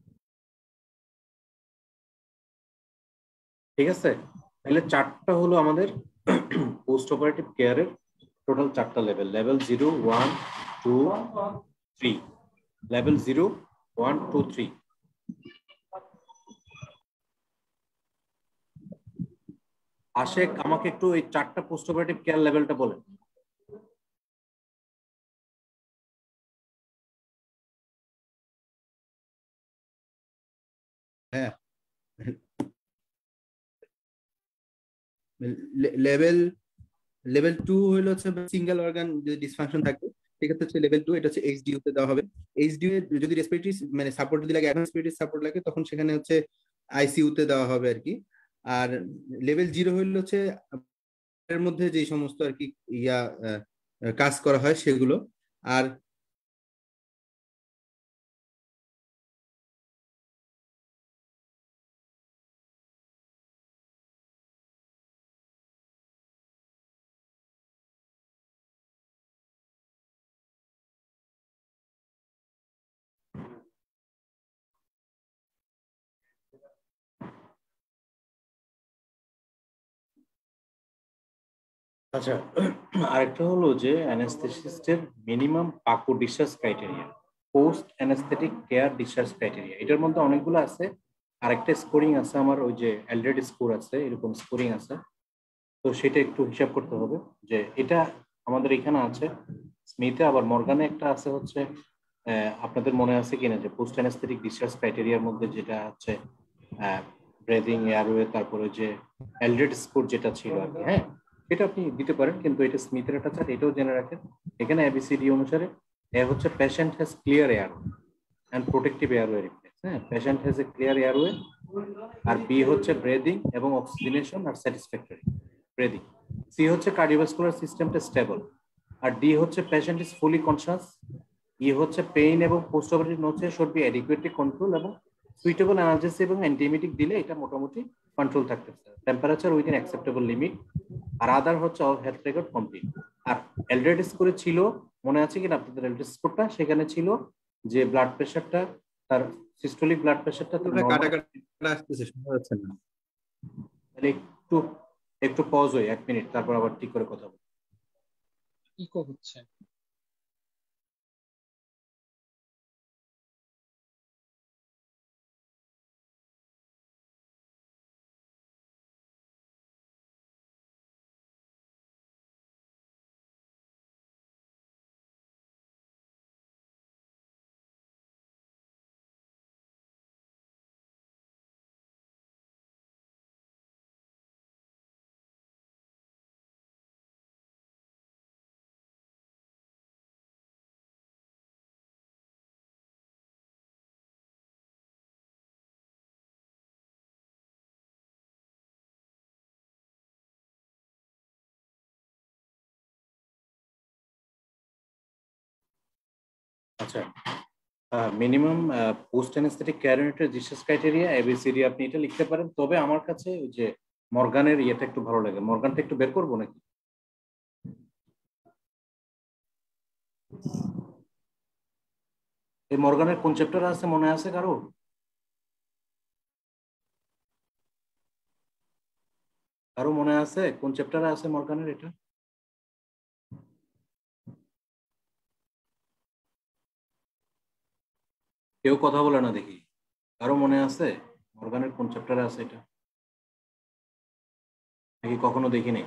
ঠিক আছে? তাহলে চারটা হলো আমাদের পোস্ট অপারেটিভ কেয়ারের টোটাল চারটা level. Level zero, one, two, three. Level zero, one, two, three. Ashek, আমাকে একটু এই চারটা পোস্ট অপারেটিভ কেয়ার লেভেলটা বলেন। হ্যাঁ, লেভেল লেভেল টু হইলো হচ্ছে সিঙ্গেল অর্গান যদি ডিসফাংশন থাকে সেক্ষেত্রে হচ্ছে লেভেল টু, এটা হচ্ছে এইচডিইউ তে দেওয়া হবে। এইচডিইউ এর যদি রেসপিরেটরি মানে সাপোর্ট যদি লাগে, অ্যাডভান্স রেসপিরেটরি সাপোর্ট লাগে, তখন সেখানে হচ্ছে আইসিইউ তে দেওয়া হবে আর কি। আর লেভেল জিরো হইলো হচ্ছে এর মধ্যে যে সমস্ত আর কি ইয়া কাজ করা হয় সেগুলো। আর আচ্ছা, আরেকটা হলো যে অ্যানাস্থেসিস্টের minimum PACU discharge criteria, post anaesthetic care discharge criteria. এটার মধ্যে অনেকগুলো আছে। আরেকটা স্কোরিং আছে আমার, ওই যে এলডেড স্কোর আছে, এরকম স্কোরিং আছে। তো সেটা একটু হিসাব করতে হবে যে এটা আমাদের এখানে আছে স্মিথে, আবার মর্গানে একটা আছে হচ্ছে। আপনাদের মনে আছে কিনা যে পোস্ট অ্যানাস্থেটিক ডিসচার্জ ক্রাইটেরিয়ার মধ্যে যেটা হচ্ছে ব্রেদিং, এয়ারওয়ে, তারপরে যে এলডেড স্কোর যেটা ছিল আর কি। হ্যাঁ, এটা আপনি দিতে পারেন, কিন্তু এটা স্মিথের একটা চার্ট, এটাও জেনে রাখেন। এখানে এবিসিডি অনুসারে এ হচ্ছে patient has clear airway and protective airway reflexes. হ্যাঁ, patient has a clear airway. আর বি হচ্ছে ব্রেদিং এবং অক্সিজেনেশন আর স্যাটিসফ্যাক্টরি ব্রেদিং। সি হচ্ছে কার্ডিওভাস্কুলার সিস্টেমটা স্টেবল। আর ডি হচ্ছে patient is fully conscious. E হচ্ছে পেইন এবং post operative notes should be adequately control, এবং সুইটেবল অ্যানালজেসিস এবং অ্যান্টিএমিটিক দিলে এটা মোটামুটি কন্ট্রোল থাকতেছে। Temperature within acceptable limit. আর আদার হচ্ছে অল হেলথ রেকর্ড কমপ্লিট। আর এলডেড স্কোরে ছিল, মনে আছে কিনা আপনাদের এলডেড স্কোরটা? সেখানে ছিল যে ব্লাড প্রেশারটা, তার সিস্টোলিক ব্লাড প্রেশারটা কাটা কাটা আসতেছে, শোনা যাচ্ছে না। তাহলে একটু একটু পজ হয় এক মিনিট, তারপর আবার ঠিক করে কথা বলবো। ইকো হচ্ছে। আচ্ছা, মিনিমাম পোস্ট অ্যানেস্থেটিক কেয়ার ইউনিটের ডিসচার্জ ক্রাইটেরিয়া এবিসিডি আপনি এটা লিখতে পারেন, তবে আমার কাছে ওই যে মর্গানের ইয়েটা একটু ভালো লাগে। মর্গানটা একটু বের করবো নাকি? এই মর্গানের কোন চ্যাপ্টার আছে মনে আছে কারো? কারো মনে আছে কোন চ্যাপ্টারে আছে মর্গানের এটা? কেউ কথা বলে না দেখি। কারো মনে আছে মর্গানের কোন চ্যাপ্টারে আছে এটা? নাকি কখনো দেখিনি?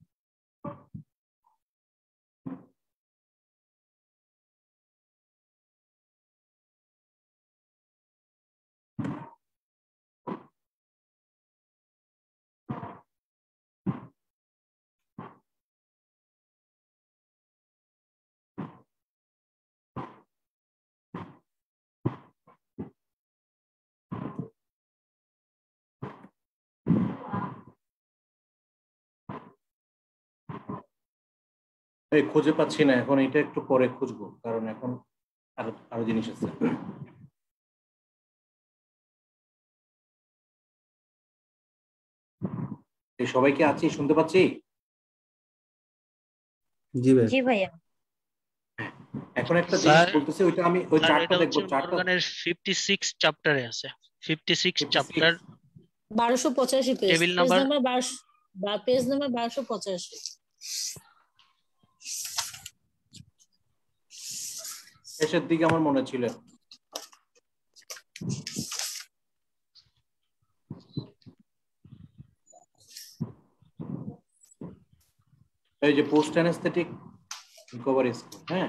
এই খুঁজে পাচ্ছি না এখন, এটা একটু পরে খুঁজবো কারণ এখন আরো আরো জিনিস আছে। এই সবাই কি আছি, শুনতে পাচ্ছি? জি ভাই। জি ভাইয়া। এখন একটা জিনিস স্যার বলতেছি, ওইটা আমি ওই স্যার চার্টটা এটা দেখবো। হচ্ছে চার্টটা মর্গানের ফিফটি সিক্স চ্যাপ্টারে আছে। ফিফটি সিক্স চ্যাপ্টার, বারোশো পঁচাশি page, table page number number বারোশো, বা পেজ নাম্বার বারোশো পঁচাশি। শেষের দিকে আমার মনে ছিল। এই যে পোস্ট অ্যানেস্থেটিক রিকভারি স্কুল, হ্যাঁ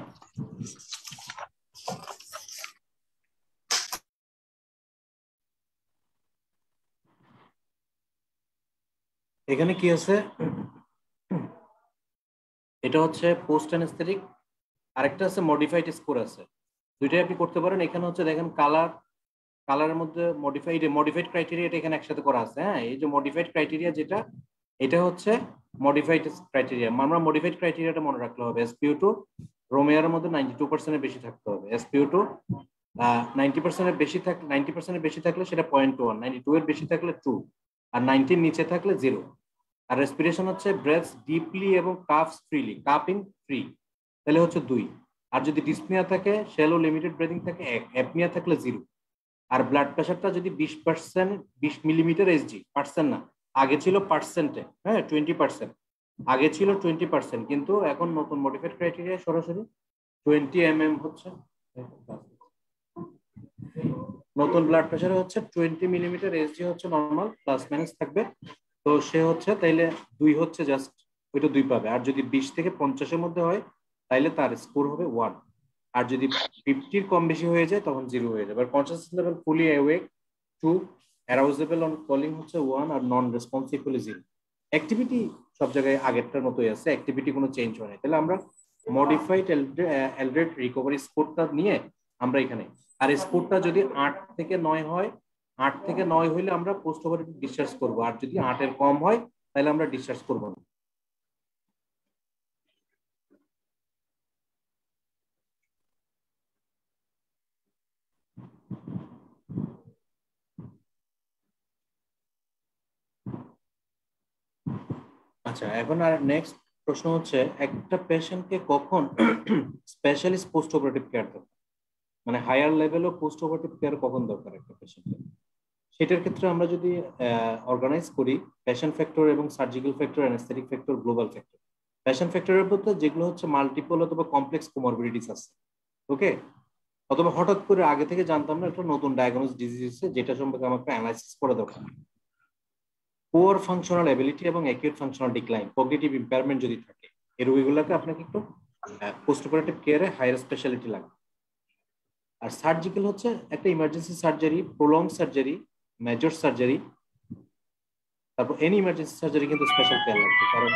এখানে কি আছে, এটা হচ্ছে পোস্ট অ্যানেস্থেটিক, আরেকটা আছে মডিফাইড স্কোর আছে। দুইটাই আপনি করতে পারেন। এখানে হচ্ছে দেখেন কালার, কালারের মধ্যে মডিফাইড মডিফাইড ক্রাইটেরিয়া এটা এখানে একসাথে করা আছে। হ্যাঁ, এই যে মডিফাইড ক্রাইটেরিয়া যেটা, এটা হচ্ছে মডিফাইড ক্রাইটেরিয়া। আমরা মডিফাইড ক্রাইটেরিয়াটা মনে রাখতে হবে। এসপিও টু রোমিয়ার মধ্যে নাইনটি টু পার্সেন্টের বেশি থাকতে হবে। এসপিও টু নাইনটি পার্সেন্টের বেশি থাকলে নাইনটি পার্সেন্টের বেশি থাকলে সেটা পয়েন্ট ওয়ান, নাইনটি টু এর বেশি থাকলে টু, আর নাইনটির নিচে থাকলে জিরো। আর রেসপিরেশন হচ্ছে ব্রেথ ডিপলি এবং কাফস ফ্রিলি, কাপিং ফ্রি, তাহলে হচ্ছে দুই। আর যদি ডিসনিয়া থাকে, শ্যালো লিমিটেড ব্রেথিং থাকে এক, অ্যাপনিয়া থাকলে জিরো। আর ব্লাড প্রেশারটা যদি বিশ পার্সেন্ট, বিশ মিলিমিটার এসজি, পার্সেন্ট না, আগে ছিল পার্সেন্টে, হ্যাঁ টোয়েন্টি পার্সেন্ট, আগে ছিল টোয়েন্টি পার্সেন্ট, কিন্তু এখন নতুন মডিফাইড ক্রাইটেরিয়া সরাসরি টোয়েন্টি এম এম হচ্ছে। নতুন ব্লাড প্রেশারে হচ্ছে টোয়েন্টি মিলিমিটার এসজি হচ্ছে নর্মাল, প্লাস মাইনাস থাকবে। তো সে হচ্ছে তাইলে দুই হচ্ছে জাস্ট, ওইটা দুই পাবে। আর যদি বিশ থেকে পঞ্চাশের মধ্যে হয় তাইলে তার স্কোর হবে ওয়ান। আর যদি ফিফটির কম বেশি হয়ে যায় তখন জিরো হয়ে যাবে। আর consciousness level fully awake two, arousable on calling হচ্ছে ওয়ান, আর নন রেসপন্সিভ হলে জিরো। অ্যাক্টিভিটি সব জায়গায় আগেরটার মতোই আছে, অ্যাক্টিভিটি কোনো চেঞ্জ হয় না। তাহলে আমরা মডিফাইড এলড্রেড রিকভারি স্কোরটা নিয়ে আমরা এখানে, আর স্কোরটা যদি আট থেকে নয় হয়, আট থেকে নয় হইলে আমরা পোস্ট অপারেটিভ ডিসচার্জ করবো। আর যদি আটের কম হয় তাহলে আমরা ডিসচার্জ করবো না। আচ্ছা, এখন আর নেক্সট প্রশ্ন হচ্ছে, একটা পেশেন্টকে কখন স্পেশালিস্ট পোস্ট অপারেটিভ কেয়ার দরকার, মানে higher level of post operative care কখন দরকার একটা পেশেন্টের? সেটার ক্ষেত্রে আমরা যদি অর্গানাইজ করি পেশেন্ট ফ্যাক্টর এবং surgical factor, anaesthetic factor, global factor. Patient ফ্যাক্টরের মধ্যে যেগুলো হচ্ছে মাল্টিপল অথবা কমপ্লেক্স কোমরবিডিটিস আছে, ওকে, অথবা হঠাৎ করে আগে থেকে জানতাম না একটা নতুন ডায়াগনোস ডিজিজ আছে যেটা সম্পর্কে আমাকে অ্যানালাইসিস করা দরকার। পোর ফাংশনাল এবিলিটি এবং acute functional decline, cognitive impairment যদি থাকে, এই রোগীগুলোকে আপনাকে একটু পোস্ট অপারেটিভ কেয়ারে হায়ার স্পেশালিটি লাগবে। আর সার্জিক্যাল হচ্ছে একটা emergency surgery, prolong surgery, major surgery, তারপর এনি ইমার্জেন্সি সার্জারি কিন্তু স্পেশাল কেয়ার লাগবে। কারণ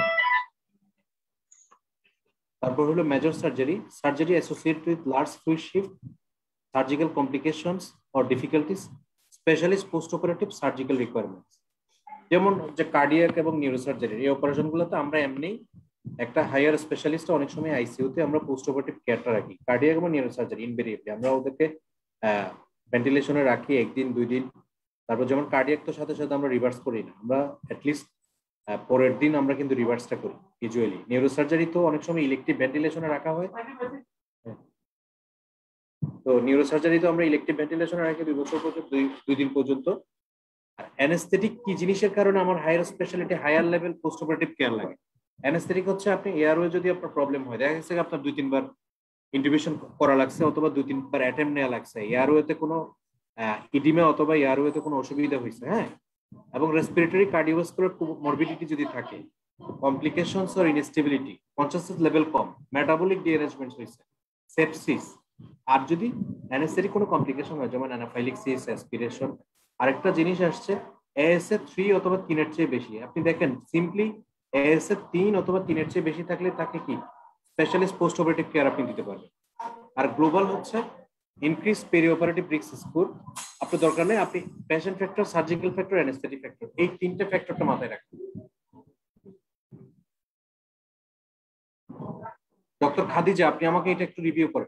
তারপর হলো major surgery, surgery associated with large fluid shift, surgical complications or difficulties, specialist post operative surgical requirements. যেমন যে কার্ডিয়াক এবং নিউরোসার্জারি, এই অপারেশনগুলোতে আমরা এমনি একটা হায়ার স্পেশালিস্ট অনেক সময় আইসিইউ তে আমরা পোস্ট অপারেটিভ কেয়ারটা রাখি, কার্ডিয়াক এবং নিউরোসার্জারি ইনভেরিয়েবলি আমরা ওদেরকে ভেন্টিলেশনে রাখি একদিন দুই দিন। তারপর যেমন কার্ডিয়াক তো সাথে সাথে আমরা রিভার্স করি না, আমরা অ্যাটলিস্ট পরের দিন আমরা কিন্তু রিভার্সটা করি ইউজুয়ালি। নিউরোসার্জারি তো অনেক সময় ইলেকটিভ ভেন্টিলেশনে রাখা হয়, তো নিউরোসার্জারি তো আমরা ইলেকটিভ ভেন্টিলেশনে রাখি দুই বছর পর্যন্ত, দুই দুই দিন পর্যন্ত। আর অ্যানেস্থেটিক কি জিনিসের কারণে আমার higher speciality higher level post operative care লাগে? অ্যানেস্থেটিক হচ্ছে আপনি এয়ারওয়ে যদি আপনার প্রবলেম হয়, দেখা গেছে আপনার দুই তিনবার ইন্টিউবেশন করা লাগছে অথবা দুই তিনবার অ্যাটেম্প নেওয়া লাগছে, এয়ারওয়েতে কোনো ইডিমা অথবা এয়ারওয়েতে কোনো অসুবিধা হয়েছে, হ্যাঁ, এবং রেসপিরেটরি কার্ডিওভাস্কুলার মরবিডিটি যদি থাকে, complications or instability, consciousness level কম, মেটাবলিক ডিঅ্যারেঞ্জমেন্ট হয়েছে, সেপসিস, আর যদি অ্যানেস্থেটিক কোনো কমপ্লিকেশন হয় যেমন অ্যানাফাইলিক্সিস, অ্যাসপিরেশন। আরেকটা জিনিস আসছে এএসএ থ্রি অথবা তিনের চেয়ে বেশি। আপনি দেখেন সিম্পলি এএসএ তিন অথবা তিনের চেয়ে বেশি থাকলে তাকে কি স্পেশালিস্ট পোস্ট অপারেটিভ কেয়ার আপনি দিতে পারবেন। আর গ্লোবাল হচ্ছে increase peri operative risk score. আপনার দরকার নেই, আপনি patient factor, surgical factor, anaesthetic factor, এই তিনটে ফ্যাক্টরটা মাথায় রাখবেন। ডক্টর খাদিজা, আপনি আমাকে এটা একটু রিভিউ করেন।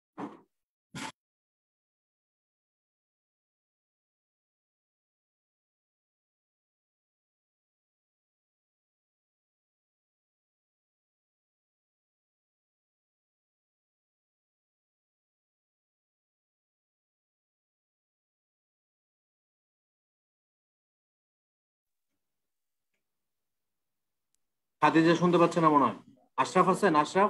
খাদিজা শুনতে পাচ্ছেন না মনে হয়? আশরাফ আছেন? আশরাফ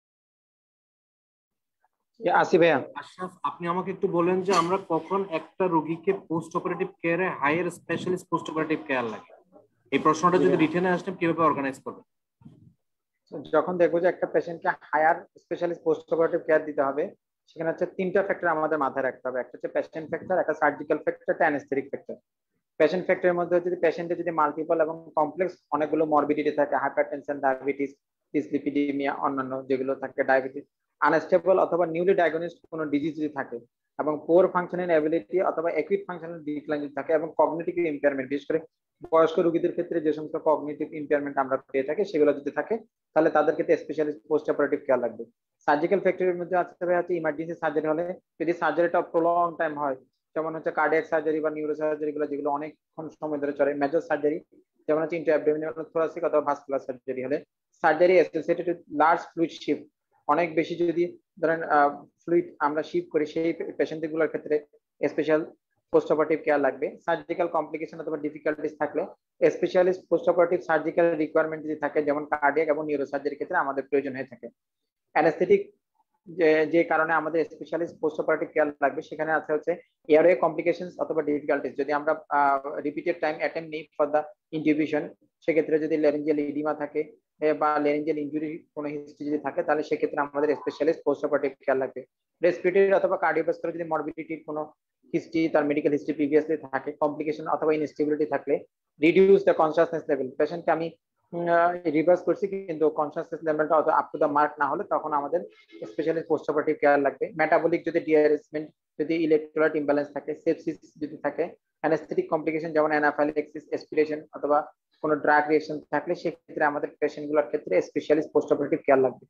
আসি ভাইয়া। আশরাফ, আপনি আমাকে একটু বলেন যে আমরা কখন একটা রোগীকে পোস্ট অপারেটিভ কেয়ারে higher specialist post operative care লাগে? এই প্রশ্নটা যদি রিটেনে আসতেন কিভাবে অর্গানাইজ করবেন? যখন দেখবো যে একটা পেশেন্টকে higher specialist post operative care দিতে হবে, সেখানে হচ্ছে তিনটা ফ্যাক্টর আমাদের মাথায় রাখতে হবে। একটা হচ্ছে পেশেন্ট ফ্যাক্টর, একটা সার্জিক্যাল ফ্যাক্টর, একটা অ্যানেস্থেটিক ফ্যাক্টর। পেশেন্ট ফ্যাক্টরের মধ্যে যদি পেশেন্টের যদি মাল্টিপল এবং কমপ্লেক্স অনেকগুলো মরবিডিটি থাকে, হাইপারটেনশন, ডায়াবেটিস, ডিসলিপিডিমিয়া, অন্যান্য যেগুলো থাকে, ডায়াবেটিস, আনস্টেবল অথবা নিউলি ডায়াগনোসড কোনো ডিজিজ যদি থাকে, এবং পোর ফাংশনিং এবিলিটি অথবা অ্যাকুইট ফাংশনাল ডিক্লাইন যদি থাকে, এবং কগনিটিভ ইম্পেয়ারমেন্ট, বিশেষ করে বয়স্ক রোগীদের ক্ষেত্রে যে সমস্ত কগনিটিভ ইম্পেয়ারমেন্ট আমরা পেয়ে থাকি সেগুলো যদি থাকে, তাহলে তাদের ক্ষেত্রে স্পেশালিস্ট পোস্ট অপারেটিভ কেয়ার লাগবে। সার্জিক্যাল ফ্যাক্টরের মধ্যে আছে হচ্ছে ইমার্জেন্সি সার্জারি হলে, যদি সার্জারিটা প্রলং টাইম হয়, যেমন হচ্ছে কার্ডিয়াক সার্জারি বা নিউরো সার্জারি গুলো যেগুলো অনেকক্ষণ সময় ধরে চলে, মেজর সার্জারি যেমন হচ্ছে ইন্টো অ্যাবডোমিনাল থোরাসিক অথবা ভাস্কুলার সার্জারি হলে, surgery associated with large fluid shift, অনেক বেশি যদি ধরেন ফ্লুইড আমরা শিফট করি, সেই পেশেন্টগুলোর ক্ষেত্রে স্পেশাল পোস্ট অপারেটিভ কেয়ার লাগবে। সার্জিক্যাল কমপ্লিকেশন অথবা ডিফিকাল্টিস থাকলে specialist post operative surgical requirement যদি থাকে, যেমন কার্ডিয়াক এবং নিউরো সার্জারির ক্ষেত্রে আমাদের প্রয়োজন হয়ে থাকে। অ্যানেস্থেটিক যে যে কারণে আমাদের স্পেশালিস্ট পোস্ট অপারেটিভ কেয়ার লাগবে, সেখানে আছে হচ্ছে এয়ারওয়ে কমপ্লিকেশনস অথবা ডিফিকাল্টিস, যদি আমরা রিপিটেড টাইম অ্যাটেম্প নিই ফর দ্য ইন্টিউবেশন, সেক্ষেত্রে যদি ল্যারিঞ্জিয়াল ইডিমা থাকে বা ল্যারিঞ্জিয়াল ইনজুরি কোনো হিস্ট্রি যদি থাকে, তাহলে সেক্ষেত্রে আমাদের স্পেশালিস্ট পোস্ট অপারেটিভ কেয়ার লাগবে। রেসপিরেটরি অথবা কার্ডিওভাস্কুলার যদি মরবিডিটির কোনো হিস্ট্রি, তার মেডিকেল হিস্ট্রি প্রিভিয়াসলি থাকে, কমপ্লিকেশন অথবা ইনস্টেবিলিটি থাকলে, রিডিউস দ্য কনসাসনেস লেভেল, পেশেন্টকে আমি রিভার্স করছি কিন্তু কনসাসনেস লেভেলটা অত আপ টু দ্য মার্ক না হলে, তখন আমাদের স্পেশালি পোস্ট অপারেটিভ কেয়ার লাগবে। মেটাবলিক যদি ডিঅ্যারেঞ্জমেন্ট, যদি ইলেকট্রোলাইট ইমব্যালেন্স থাকে, সেপসিস যদি থাকে, অ্যানেস্থেটিক কমপ্লিকেশন যেমন অ্যানাফাইলাক্সিস, অ্যাসপিরেশন অথবা কোনো ড্রাগ রিঅ্যাকশন থাকলে, সেক্ষেত্রে আমাদের পেশেন্টগুলোর ক্ষেত্রে স্পেশালিস্ট পোস্ট অপারেটিভ কেয়ার লাগবে।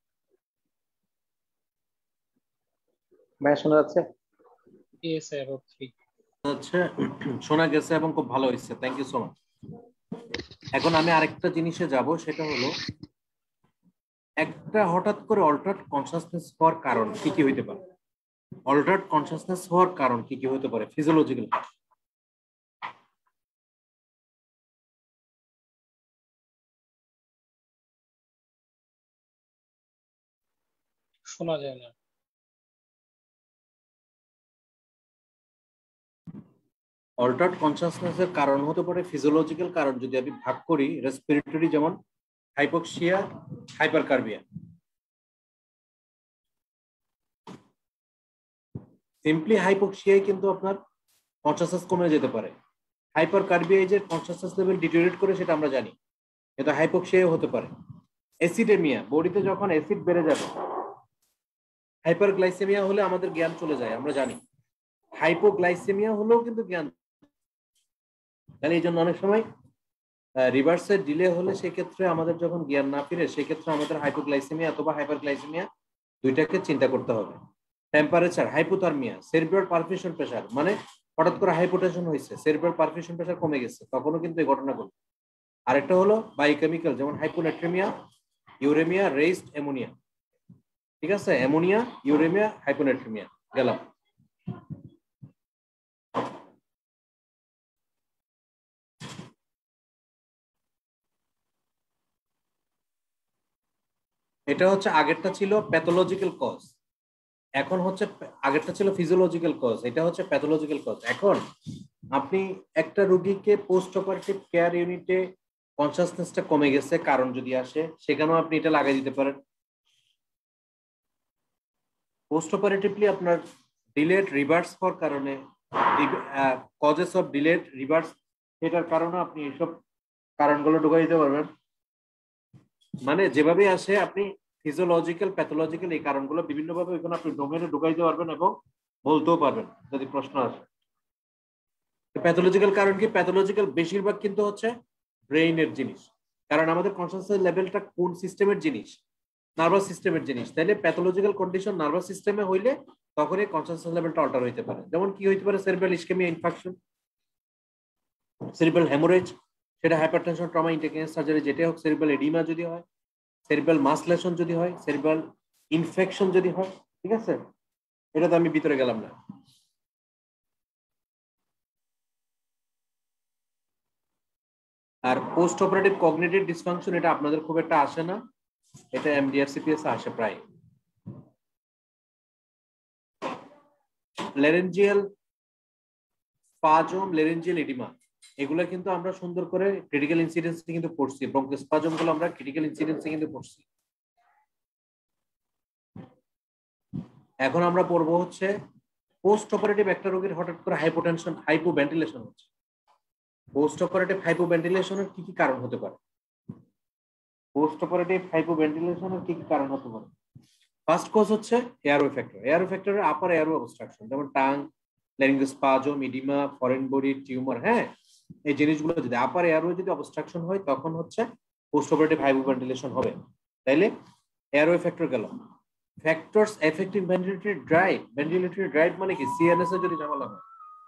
ভাইয়া শোনা যাচ্ছে? আচ্ছা, শোনা গেছে এবং খুব ভালো হয়েছে, থ্যাংক ইউ সো মাচ। এখন আমি আরেকটা জিনিসে যাব, সেটা হলো একটা হঠাৎ করে অল্টারড কনসাসনেস হওয়ার কারণ কি কি হইতে পারে? অল্টারড কনসাসনেস হওয়ার কারণ কি কি হতে পারে ফিজিওলজিক্যাল? শোনা যায় না। অল্টারড কনসাসনেসের কারণ হতে পারে ফিজিওলজিক্যাল কারণ, যদি আমি ভাগ করি রেসপিরেটরি, যেমন হাইপোক্সিয়া, হাইপারকার্বিয়া। সিম্পলি হাইপোক্সিয়ায় কিন্তু আপনার কনসাসনেস কমে যেতে পারে, হাইপারকার্বিয়ায় যে কনসাসনেস লেভেল ডিটেরিয়েট করে সেটা আমরা জানি, এটা হাইপোক্সিয়ায় হতে পারে। অ্যাসিডেমিয়া, বডিতে যখন অ্যাসিড বেড়ে যাবে, হাইপারগ্লাইসেমিয়া হলে আমাদের জ্ঞান চলে যায়, আমরা জানি। হাইপোগ্লাইসেমিয়া হলেও কিন্তু জ্ঞান, তাহলে এই জন্য অনেক সময় রিভার্সের ডিলে হলে সেক্ষেত্রে আমাদের যখন জ্ঞান না ফিরে সেক্ষেত্রে আমাদের হাইপোগ্লাইসেমিয়া অথবা হাইপারগ্লাইসেমিয়া দুইটাকে চিন্তা করতে হবে। Temperature, hypothermia, cerebral perfusion pressure, মানে হঠাৎ করে হাইপোটেনশন হয়েছে, সেরিব্রাল পারফিউশন প্রেসার কমে গেছে, তখনও কিন্তু এই ঘটনা ঘটবে। আরেকটা হলো বায়োকেমিক্যাল, যেমন হাইপোনেট্রিমিয়া, ইউরেমিয়া, রেইসড অ্যামোনিয়া। ঠিক আছে, অ্যামোনিয়া, ইউরেমিয়া, হাইপোনেট্রিমিয়া গেলাম। এটা হচ্ছে আগেরটা ছিল প্যাথোলজিক্যাল কজ, এখন হচ্ছে আগেরটা ছিল ফিজিওলজিক্যাল কজ, এটা হচ্ছে প্যাথোলজিক্যাল কজ। এখন আপনি একটা রোগীকে পোস্ট অপারেটিভ কেয়ার ইউনিটে কনসাসনেসটা কমে গেছে কারণ যদি আসে, সেখানেও আপনি এটা লাগাই দিতে পারেন। পোস্ট অপারেটিভলি আপনার ডিলেড রিভার্স হওয়ার কারণে, কজেস অফ ডিলেড রিভার্স, এটার কারণে আপনি এইসব কারণগুলো ঢুকাই দিতে পারবেন। মানে যেভাবে আসে আপনি ফিজিওলজিক্যাল, প্যাথোলজিক্যাল এই কারণগুলো বিভিন্নভাবে ওইখানে আপনি ডোমেনে ঢুকাই দিতে পারবেন এবং বলতেও পারবেন যদি প্রশ্ন আসে। প্যাথোলজিক্যাল কারণ কি? প্যাথোলজিক্যাল বেশিরভাগ কিন্তু হচ্ছে ব্রেইনের জিনিস, কারণ আমাদের কনসাসনেস লেভেলটা কোন সিস্টেমের জিনিস? নার্ভাস সিস্টেমের জিনিস। তাহলে প্যাথোলজিক্যাল কন্ডিশন নার্ভাস সিস্টেমে হইলে তখনই কনসাসনেস লেভেলটা অল্টার হইতে পারে। যেমন কি হইতে পারে? Cerebral ischaemia infection, cerebral haemorrhage, সেটা হাইপারটেনশন, ট্রমা, ইন্টেগ্রেশন সার্জারি, যেটা হোক, সেরিব্রাল এডিমা যদি হয়, সেরিব্রাল মাস লেশন যদি হয়, সেরিব্রাল ইনফেকশন যদি হয়। ঠিক আছে, এটা তো আমি ভিতরে গেলাম না। আর পোস্ট অপারেটিভ কগনিটিভ ডিসফাংশন, এটা আপনাদের খুব একটা আসে না, এটা এমডিআরসিপিএস আসে প্রায়। ল্যারেঞ্জিয়াল স্পাজম, ল্যারেঞ্জিয়াল এডিমা, এগুলা কিন্তু আমরা সুন্দর করে ক্রিটিক্যাল ইনসিডেন্সে কিন্তু পড়ছি, ব্রঙ্কোস্পাজম গুলো আমরা ক্রিটিক্যাল ইনসিডেন্সে কিন্তু পড়ছি। এখন আমরা পড়বো হচ্ছে পোস্ট অপারেটিভ একটা রোগীর হঠাৎ করে হাইপোটেনশন, হাইপোভেন্টিলেশন হচ্ছে। পোস্ট অপারেটিভ হাইপোভেন্টিলেশনের কি কি কারণ হতে পারে? পোস্ট অপারেটিভ হাইপোভেন্টিলেশনের কি কি কারণ হতে পারে? ফার্স্ট কজ হচ্ছে এয়ারওয়ে ফ্যাক্টর। এয়ারওয়ে ফ্যাক্টরের আপার এয়ারওয়ে অবস্ট্রাকশন, যেমন tongue, laryngospasm, oedema, foreign body tumour, হ্যাঁ, এই জিনিসগুলো যদি আপার এয়ারওয়ে যদি অবস্ট্রাকশন হয় তখন হচ্ছে পোস্ট অপারেটিভ হাইপোভেন্টিলেশন হবে। তাইলে এয়ারওয়ে ফ্যাক্টর গেল। Factors affecting ventilatory drive, ventilatory drive মানে কি? সিএনএস এ যদি ঝামেলা হয়,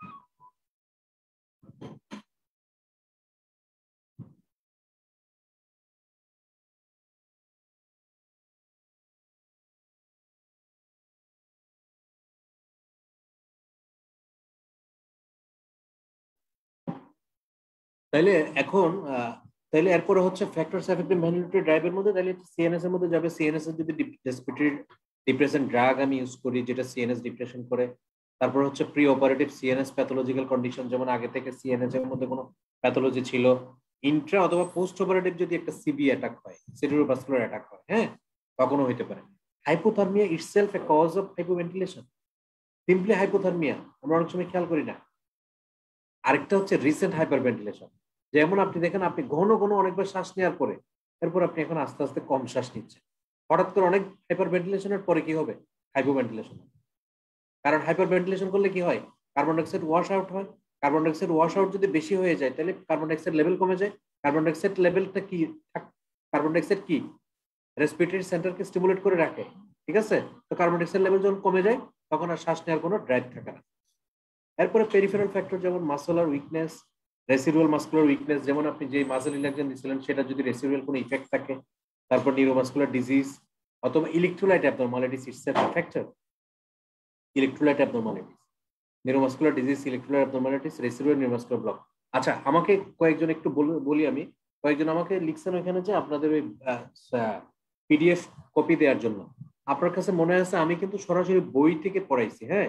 তাইলে এখন তাইলে এরপরে হচ্ছে ফ্যাক্টরস এফেক্টিং ভেন্টিলেটরি ড্রাইভের মধ্যে তাইলে সিএনএস এর মধ্যে যাবে। সিএনএস এর যদি রেসপিরেটরি ডিপ্রেশন ড্রাগ আমি ইউজ করি যেটা সিএনএস ডিপ্রেশন করে, তারপর হচ্ছে pre operative CNS pathological condition, যেমন আগে থেকে সিএনএস এর মধ্যে কোনো প্যাথোলজি ছিল, ইন্ট্রা অথবা পোস্ট অপারেটিভ যদি একটা সিবি অ্যাটাক হয়, সেরিব্রোভাস্কুলার অ্যাটাক হয়, হ্যাঁ, তখনও হইতে পারে। Hypothermia itself a cause of hypoventilation, simply hypothermia আমরা অনেক সময় খেয়াল করি না। আরেকটা হচ্ছে রিসেন্ট হাইপারভেন্টিলেশন, যেমন আপনি দেখেন আপনি ঘন ঘন অনেকবার শ্বাস নেওয়ার পরে এরপর আপনি এখন আস্তে আস্তে কম শ্বাস নিচ্ছেন, হঠাৎ করে অনেক হাইপারভেন্টিলেশনের পরে কি হবে? হাইপোভেন্টিলেশন। কারণ হাইপারভেন্টিলেশন করলে কি হয়? কার্বন ডাইঅক্সাইড ওয়াশ আউট হয়। কার্বন ডাইঅক্সাইড ওয়াশ আউট যদি বেশি হয়ে যায় তাহলে কার্বন ডাইঅক্সাইড লেভেল কমে যায়। কার্বন ডাইঅক্সাইড লেভেলটা কি? কার্বন ডাইঅক্সাইড কি রেসপিরেটরি সেন্টারকে স্টিমুলেট করে রাখে, ঠিক আছে? তো কার্বন ডাইঅক্সাইড লেভেল যখন কমে যায় তখন আর শ্বাস নেওয়ার কোনো ড্রাইভ থাকে না। এরপরে পেরিফেরাল ফ্যাক্টর যেমন muscular weakness, residual muscular weakness, যেমন আপনি যে মাসেল রিল্যাক্সেশন দিছিলেন সেটা যদি রেসিডুয়াল কোনো ইফেক্ট থাকে, তারপর নিউরোমাসকুলার ডিজিজ অথবা electrolyte abnormalities, it's a factor. Electrolyte abnormalities, neuromuscular disease, electrolyte abnormalities, residual neuromuscular block. আচ্ছা, আমাকে কয়েকজন একটু বলি, আমি কয়েকজন আমাকে লিখছেন ওইখানে যে আপনাদের ওই পিডিএফ কপি দেওয়ার জন্য। আপনার কাছে মনে আছে আমি কিন্তু সরাসরি বই থেকে পড়াইছি, হ্যাঁ,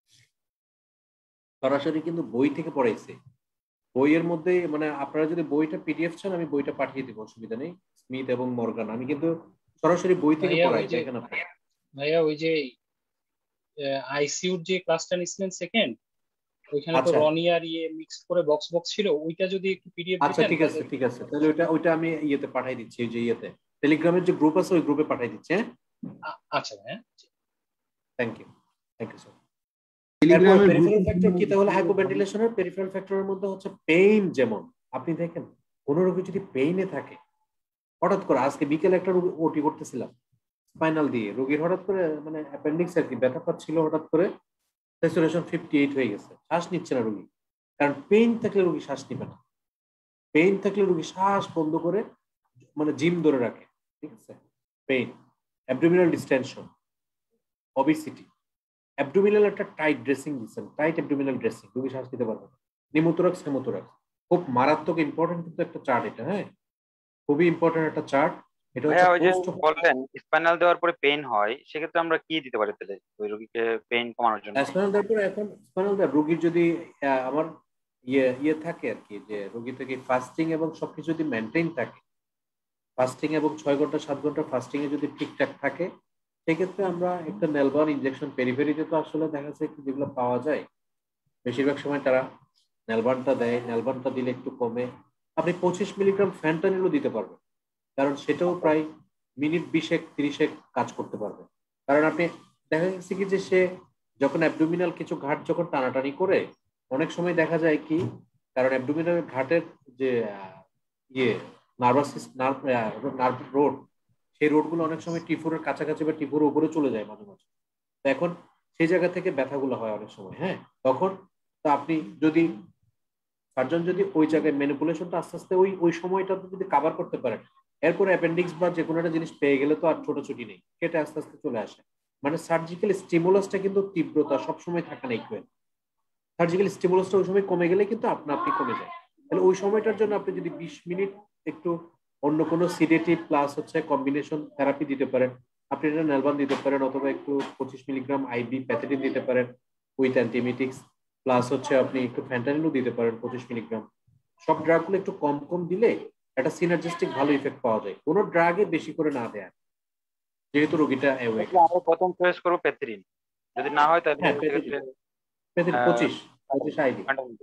সরাসরি কিন্তু বই থেকে পড়াইছি। বইয়ের মধ্যে মানে আপনারা যদি বইটা পিডিএফ চান আমি বইটা পাঠিয়ে দিব, অসুবিধা নেই। স্মিথ এবং মর্গান, আমি কিন্তু সরাসরি বই থেকে পড়াই। দেখেন আপনি ভাইয়া ওই যে আইসিইউর যে ক্লাসটা নিছিলেন সেকেন্ড, ওইখানে তো রনি আর ইয়ে মিক্স করে বক্স বক্স ছিল, ওইটা যদি একটু পিডিএফ দিতেন। আচ্ছা ঠিক আছে ঠিক আছে, তাহলে ওইটা ওইটা আমি ইয়েতে পাঠিয়ে দিচ্ছি, এই যে ইয়েতে টেলিগ্রামের যে গ্রুপ আছে ওই গ্রুপে পাঠিয়ে দিচ্ছি। হ্যাঁ আচ্ছা হ্যাঁ, thank you thank you sir. Peripheral factor কি? তাহলে হাইপোভেন্টিলেশনের পেরিফেরাল ফ্যাক্টরের মধ্যে হচ্ছে পেইন, যেমন আপনি দেখেন কোনো রোগী যদি পেইনে থাকে, হঠাৎ করে আজকে বিকেলে একটা রোগী ওটি করতেছিলাম স্পাইনাল দিয়ে, রোগীর হঠাৎ করে মানে অ্যাপেন্ডিক্স আর কি ব্যথা পাচ্ছিল, হঠাৎ করে স্যাচুরেশন ফিফটি এইট হয়ে গেছে, শ্বাস নিচ্ছে না রোগী। কারণ পেইন থাকলে রোগী শ্বাস নিবে না, পেইন থাকলে রোগী শ্বাস বন্ধ করে মানে জিম ধরে রাখে, ঠিক আছে? Pain, abdominal distension, obesity, abdominal একটা টাইট ড্রেসিং দিচ্ছেন, টাইট অ্যাবডোমিনাল ড্রেসিং, রোগী শ্বাস নিতে পারবে না। নিমোথোরাক্স হেমোথোরাক্স খুব মারাত্মক ইম্পর্টেন্ট কিন্তু একটা চার্ট এটা, হ্যাঁ খুবই ইম্পর্টেন্ট একটা চার্ট। এটা ভাইয়া ওই যে হচ্ছে বললেন স্পাইনাল দেওয়ার পরে পেইন হয়, সেক্ষেত্রে আমরা কি দিতে পারি তাহলে ওই রোগীকে পেইন কমানোর জন্য? স্পাইনাল দেওয়ার পরে এখন স্পাইনাল দেওয়ার রোগীর যদি আহ, আমার ইয়ে ইয়ে থাকে আর কি, যে রোগী থেকে ফাস্টিং এবং সবকিছু যদি মেনটেন থাকে, ফাস্টিং এবং ছয় ঘন্টা সাত ঘন্টা ফাস্টিং এ যদি ঠিকঠাক থাকে, সেক্ষেত্রে আমরা একটা নেলবান ইনজেকশন, পেরিফেরিতে তো আসলে দেখা যাচ্ছে কি যেগুলো পাওয়া যায় বেশিরভাগ সময় তারা নেলবানটা দেয়, নেলবানটা দিলে একটু কমে। আপনি পঁচিশ মিলিগ্রাম ফ্যান্টানিলও দিতে পারবেন, কারণ সেটাও প্রায় মিনিট বিশেক তিরিশেক কাজ করতে পারবে। কারণ আপনি দেখা যাচ্ছে কি যে সে যখন অ্যাবডোমিনাল কিছু ঘাট যখন টানাটানি করে, অনেক সময় দেখা যায় কি, কারণ অ্যাবডোমিনাল ঘাটের যে ইয়ে নার্ভাস নার্ভ রোড, সেই রোডগুলো অনেক সময় টিফোরের কাছাকাছি বা টিফোরের উপরে চলে যায় মাঝে মাঝে। তো এখন সেই জায়গা থেকে ব্যথাগুলো হয় অনেক সময়, হ্যাঁ তখন তো আপনি যদি সার্জন যদি ওই জায়গায় ম্যানিপুলেশনটা আস্তে আস্তে ওই ওই সময়টা যদি কাভার করতে পারেন, এরপরে অ্যাপেন্ডিক্স বা যে কোনো একটা জিনিস পেয়ে গেলে তো আর ছোটাছুটি নেই, কেটে আস্তে আস্তে চলে আসে। মানে সার্জিক্যাল স্টিমুলাসটা কিন্তু তীব্রতা সবসময় থাকে না ইকুয়াল, সার্জিক্যাল স্টিমুলাসটা ওই সময় কমে গেলে কিন্তু আপনা আপনি কমে যায়। তাহলে ওই সময়টার জন্য আপনি যদি বিশ মিনিট একটু অন্য কোনো সিডেটিভ প্লাস হচ্ছে কম্বিনেশন থেরাপি দিতে পারেন, আপনি এটা নেলবান দিতে পারেন, অথবা একটু পঁচিশ মিলিগ্রাম আইবি প্যাথেটিন দিতে পারেন উইথ অ্যান্টিমিটিক্স, প্লাস হচ্ছে আপনি একটু ফ্যান্টানিলও দিতে পারেন পঁচিশ মিলিগ্রাম। সব ড্রাগগুলো একটু কম কম দিলে একটা সিনার্জিস্টিক ভালো ইফেক্ট পাওয়া যায়, কোনো ড্রাগে বেশি করে না দেয়া, যেহেতু রোগীটা অ্যাওয়েক। আমরা প্রথম চয়েস করব পেথ্রিন, যদি না হয় তাহলে হ্যাঁ পেথেটিন, পেথেটিন পঁচিশ পঁচিশ আইবি,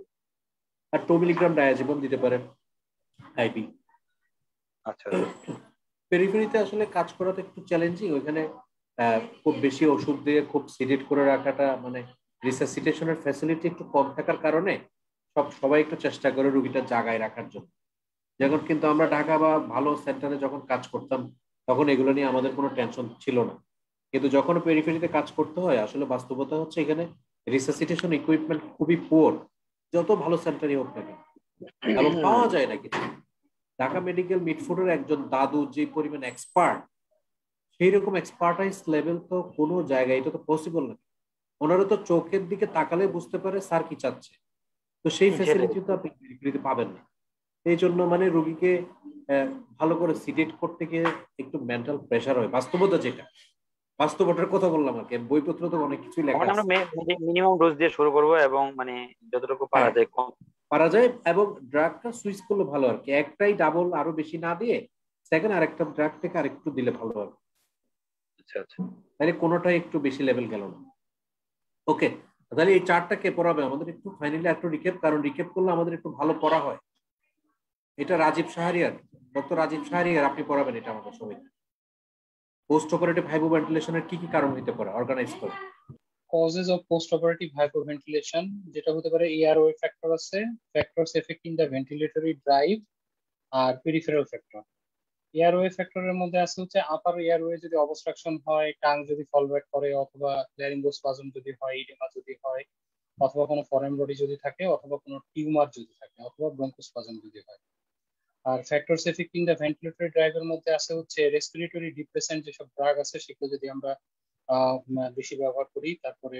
আর টু মিলিগ্রাম ডায়াজিপম দিতে পারেন আইবি। আচ্ছা, পেরিফেরিতে আসলে কাজ করাটা একটু চ্যালেঞ্জিং, ওইখানে খুব বেশি ওষুধ দিয়ে খুব সিডেট করে রাখাটা, মানে রিসাসিটেশনের ফ্যাসিলিটি একটু কম থাকার কারণে সব সবাই একটু চেষ্টা করে রোগীটা জাগায় রাখার জন্য। যখন কিন্তু আমরা ঢাকা বা ভালো সেন্টারে যখন কাজ করতাম, তখন এগুলো নিয়ে আমাদের কোনো টেনশন ছিল না। কিন্তু যখন পেরিফেরিতে কাজ করতে হয়, আসলে বাস্তবতা হচ্ছে এখানে রিসাসিটেশন ইকুইপমেন্ট খুবই পুয়ার, যত ভালো সেন্টারই হোক না কেন, এবং পাওয়া যায় না কিন্তু। ঢাকা মেডিকেল মিডফুডের একজন দাদু যে পরিমাণ এক্সপার্ট, সেই রকম এক্সপার্টাইজ লেভেল তো কোনো জায়গায় এটা তো পসিবল না। ওনারা তো চোখের দিকে তাকালে বুঝতে পারে স্যার কি চাচ্ছে, তো সেই ফ্যাসিলিটি তো আপনি পেরিফেরিতে পাবেন না। এই জন্য মানে রোগীকে ভালো করে সিডেট করতে গিয়ে একটু মেন্টাল প্রেসার হয়, বাস্তবতা যেটা, বাস্তবতার কথা বললাম আর কি। বইপত্র তো অনেক কিছুই লেখা আছে। আমরা মিনিমাম ডোজ দিয়ে শুরু করব এবং মানে যতটুকু পারা যায় কম পারা যায়, এবং ড্রাগটা সুইচ করলে ভালো আর কি, একটাই ডাবল আরো বেশি না দিয়ে সেকেন্ড আরেকটা ড্রাগ থেকে আরেকটু দিলে ভালো হবে। আচ্ছা আচ্ছা, তাহলে কোনোটাই একটু বেশি লেভেল গেল না। ওকে, তাহলে এই চার্টটা কে পড়াবে আমাদের? একটু ফাইনালি একটু রিক্যাপ, কারণ রিক্যাপ করলে আমাদের একটু ভালো পড়া হয়। এটা রাজীব শাহরিয়ার, ডক্টর রাজীব শাহরিয়ার আপনি পড়াবেন এটা আমাদের সবাই। পোস্ট অপারেটিভ হাইপোভেন্টিলেশনের কি কি কারণ হতে পারে অর্গানাইজ করে? Causes of post operative hypoventilation, যেটা হতে পারে এয়ারওয়ে ফ্যাক্টর আছে, factors affecting the ventilatory drive, আর পেরিফেরাল ফ্যাক্টর। এয়ারওয়ে ফ্যাক্টরের মধ্যে আছে হচ্ছে আপার এয়ারওয়ে যদি অবস্ট্রাকশন হয়, টাং যদি ফল ব্যাক করে, অথবা ল্যারিঙ্গোস্পাজম যদি হয়, ইডেমা যদি হয়, অথবা কোনো ফরেন বডি যদি থাকে, অথবা কোনো টিউমার যদি থাকে, অথবা ব্রঙ্কোস্পাজম যদি হয়। আর ফ্যাক্টরস এফেক্টিং দ্য ভেন্টিলেটরি ড্রাইভের মধ্যে আছে হচ্ছে রেসপিরেটরি ডিপ্রেসেন্ট যেসব ড্রাগ আছে, সেগুলো যদি আমরা বেশি ব্যবহার করি, তারপরে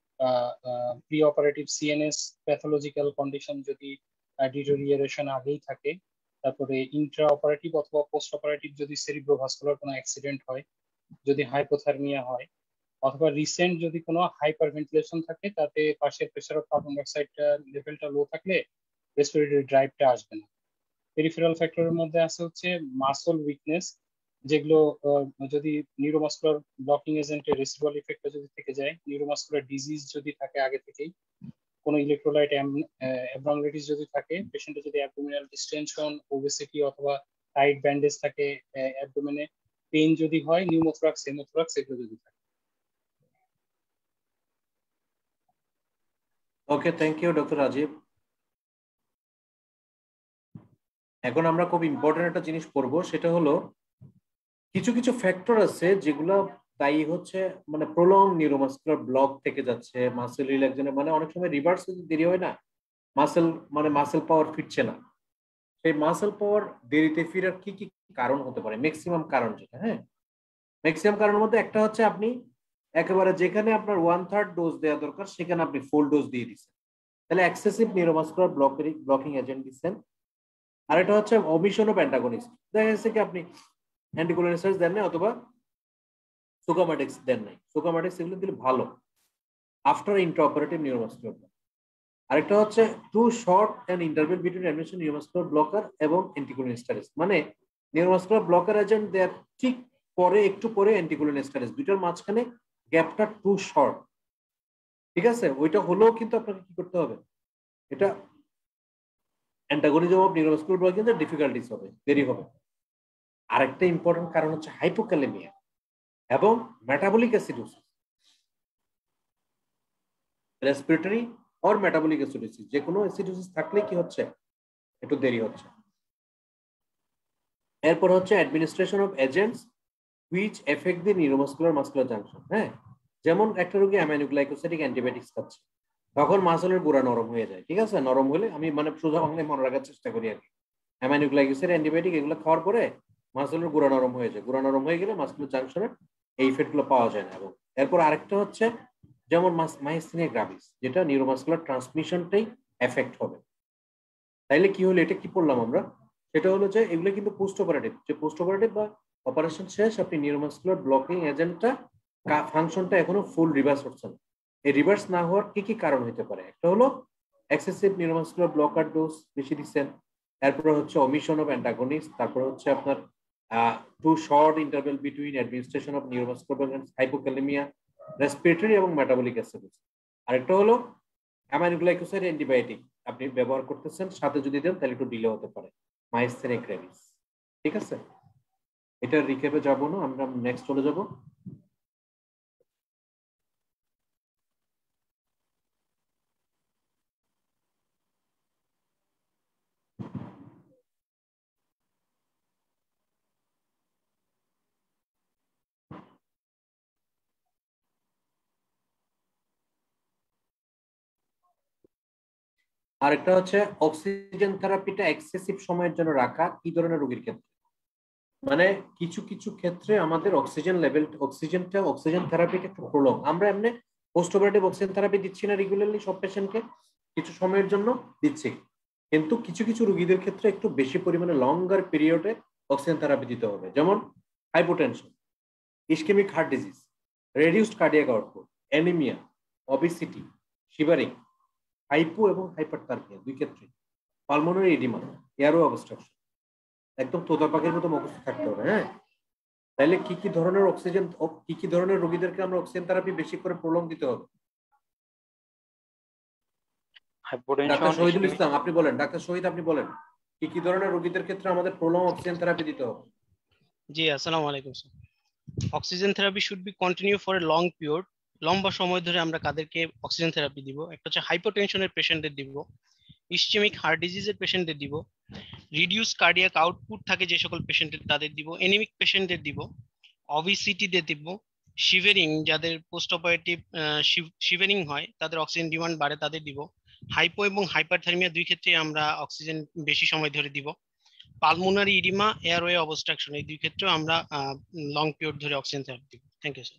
pre operative CNS pathological condition যদি ডিটোরিয়েশন আগেই থাকে, তারপরে ইন্ট্রা অপারেটিভ অথবা পোস্ট অপারেটিভ যদি সেরিব্রোভাস্কুলার কোনো অ্যাক্সিডেন্ট হয়, যদি হাইপোথার্মিয়া হয়, অথবা রিসেন্ট যদি কোনো হাইপার ভেন্টিলেশন থাকে, তাতে পাশের প্রেসার অফ কার্বন ডাইঅক্সাইডটা লেভেলটা লো থাকলে রেসপিরেটরি ড্রাইভটা আসবে না। পেরিফেরাল ফ্যাক্টরের মধ্যে আছে হচ্ছে মাসল উইকনেস, যেগুলো যদি নিউরোমাসকুলার ব্লকিং এজেন্টের রেসিডুয়াল ইফেক্টটা যদি থেকে যায়, নিউরোমাসকুলার ডিজিজ যদি থাকে আগে থেকেই, কোনো ইলেকট্রোলাইট অ্যাবনর্মালিটিস যদি থাকে, পেশেন্টের যদি অ্যাবডোমিনাল ডিস্টেনশন, ওবেসিটি অথবা টাইট ব্যান্ডেজ থাকে অ্যাবডোমেনে, পেইন যদি হয়, নিউমোথোরাক্স হেমোথোরাক্স এগুলো যদি থাকে। Okay, thank you doctor Rajib. এখন আমরা খুব ইম্পর্টেন্ট একটা জিনিস করব, সেটা হলো কিছু কিছু ফ্যাক্টর আছে যেগুলো দায়ী হচ্ছে মানে প্রলং নিউরোমাসকুলার ব্লক থেকে যাচ্ছে, মাসেল রিল্যাক্সেশনে, মানে অনেক সময় রিভার্স যদি দেরি হয় না, মাসেল মানে মাসেল পাওয়ার ফিরছে না। সেই মাসেল পাওয়ার দেরিতে ফিরার কি কি কারণ হতে পারে, ম্যাক্সিমাম কারণ যেটা, হ্যাঁ ম্যাক্সিমাম কারণের মধ্যে একটা হচ্ছে আপনি একেবারে যেখানে আপনার ওয়ান থার্ড ডোজ দেওয়া দরকার সেখানে আপনি ফুল ডোজ দিয়ে দিচ্ছেন, তাহলে এক্সেসিভ নিউরোমাসকুলার ব্লকের ব্লকিং এজেন্ট দিচ্ছেন। আর এটা হচ্ছে ওমিশন অফ অ্যান্টাগনিস্ট, দেখা যাচ্ছে কি আপনি অ্যান্টিকোলিনেস্টার্স দেন না অথবা সুকামাটিক্স দেন নাই, সুকামাটিক্স এগুলো দিলে ভালো আফটার ইন্ট্রাঅপারেটিভ নিউরোমাসকুলার ব্লক। আরেকটা হচ্ছে too short and interval between admission neuromuscular blocker এবং অ্যান্টিকোলিনেস্টারিস, মানে নিউরোমাসকুলার ব্লকার এজেন্ট দেয়ার ঠিক পরে একটু পরে অ্যান্টিকোলিনেস্টারিস, দুইটার মাঝখানে গ্যাপটা টু শর্ট, ঠিক আছে, ওইটা হলেও কিন্তু আপনাকে কি করতে হবে, এটা অ্যান্টাগনিজম অফ নিউরোমাসকুলার ব্লক কিন্তু ডিফিকাল্টিস হবে, দেরি হবে। আরেকটা ইম্পর্টেন্ট কারণ হচ্ছে হাইপোক্যালেমিয়া এবং metabolic acidosis, respiratory or metabolic acidosis, যে কোনো অ্যাসিডোসিস থাকলে কি হচ্ছে, একটু দেরি হচ্ছে। এরপর হচ্ছে administration of agents which affect the neuromuscular muscular junction, হ্যাঁ যেমন একটা রোগী অ্যামাইনোগ্লাইকোসাইডিক অ্যান্টিবায়োটিক্স খাচ্ছে, তখন মাসলের গুঁড়া নরম হয়ে যায়, ঠিক আছে, নরম হলে আমি মানে সোজা বাংলায় মনে রাখার চেষ্টা করি আর কি, অ্যামাইনোগ্লাইকোসাইড অ্যান্টিবায়োটিক এগুলো খাওয়ার পরে মাসলের গুঁড়া নরম হয়ে যায়, গুঁড়া নরম হয়ে গেলে মাসকুলার জাংশনে এই ইফেক্টগুলো পাওয়া যায় না। এবং এরপর আরেকটা হচ্ছে যেমন মাইস্থেনিয়া গ্রাভিস, যেটা নিউরোমাসকুলার ট্রান্সমিশনটাই এফেক্ট হবে। তাইলে কি হলো, এটা কি পড়লাম আমরা, সেটা হলো যে এগুলো কিন্তু পোস্ট অপারেটিভ, যে পোস্ট অপারেটিভ বা অপারেশন শেষ আপনি নিউরোমাসকুলার ব্লকিং এজেন্টটা ফাংশনটা এখনো ফুল রিভার্স হচ্ছে না। এই রিভার্স না হওয়ার কি কি কারণ হতে পারে, একটা হলো এক্সেসিভ নিউরোমাসকুলার ব্লকার ডোজ বেশি দিচ্ছেন, এরপর হচ্ছে ওমিশন অফ অ্যান্টাগনিস্ট, তারপর হচ্ছে আপনার too short interval between administration of neuromuscular hypokalaemia, respiratory এবং মেটাবলিক অ্যাসিডোসিস। আরেকটা হলো অ্যামাইনোগ্লাইকোসাইড অ্যান্টিবায়োটিক আপনি ব্যবহার করতেছেন, সাথে যদি দেন তাহলে একটু ডিলে হতে পারে, মাইস্থেনিয়া গ্রাভিস, ঠিক আছে। এটা রিক্যাপে যাবো না, আমরা নেক্সট চলে যাব। আরেকটা হচ্ছে অক্সিজেন থেরাপিটা এক্সেসিভ সময়ের জন্য রাখা কি ধরনের রোগীর ক্ষেত্রে, মানে কিছু কিছু ক্ষেত্রে আমাদের অক্সিজেন লেভেল অক্সিজেনটা অক্সিজেন থেরাপিটা একটু প্রলং, আমরা এমনি পোস্ট অপারেটিভ অক্সিজেন থেরাপি দিচ্ছি না রেগুলারলি সব পেশেন্টকে, কিছু সময়ের জন্য দিচ্ছি, কিন্তু কিছু কিছু রোগীদের ক্ষেত্রে একটু বেশি পরিমাণে লঙ্গার পিরিয়ডে অক্সিজেন থেরাপি দিতে হবে, যেমন hypotension, ischaemic heart disease, reduced cardiac output, anaemia, obesity, shivering, hypo এবং হাইপারথার্মিয়া দুই ক্ষেত্রে, পালমোনারি এডিমা, এয়ারো অবস্ট্রাকশন, একদম তোতা পাখির মতো মুখস্থ থাকতে হবে, হ্যাঁ। তাহলে কি কি ধরনের অক্সিজেন কি কি ধরনের রোগীদেরকে আমরা অক্সিজেন থেরাপি বেশি করে প্রলং দিতে হবে? ডাক্তার শহীদুল ইসলাম আপনি বলেন, ডাক্তার শহীদ আপনি বলেন কি কি ধরনের রোগীদের ক্ষেত্রে আমাদের প্রলং অক্সিজেন থেরাপি দিতে হবে? জি আসসালামু আলাইকুম sir. Oxygen therapy should be continue for a long period, লম্বা সময় ধরে আমরা কাদেরকে অক্সিজেন থেরাপি দিব, একটা হচ্ছে হাইপোটেনশনের পেশেন্টদের দিব, ইসচেমিক হার্ট ডিজিজের পেশেন্টদের দিব, রিডিউস কার্ডিয়াক আউটপুট থাকে যে সকল পেশেন্টের তাদের দিব, এনিমিক পেশেন্টদের দিব, অবিসিটিদের দিব, শিভারিং যাদের পোস্ট অপারেটিভ শিভারিং হয় তাদের অক্সিজেন ডিমান্ড বাড়ে তাদের দিব, হাইপো এবং হাইপারথার্মিয়া দুই ক্ষেত্রে আমরা অক্সিজেন বেশি সময় ধরে দিব, পালমোনারি ইডিমা এয়ারওয়ে অবস্ট্রাকশন এই দুই ক্ষেত্রে আমরা লং পিরিয়ড ধরে অক্সিজেন থেরাপি দিব। Thank you sir.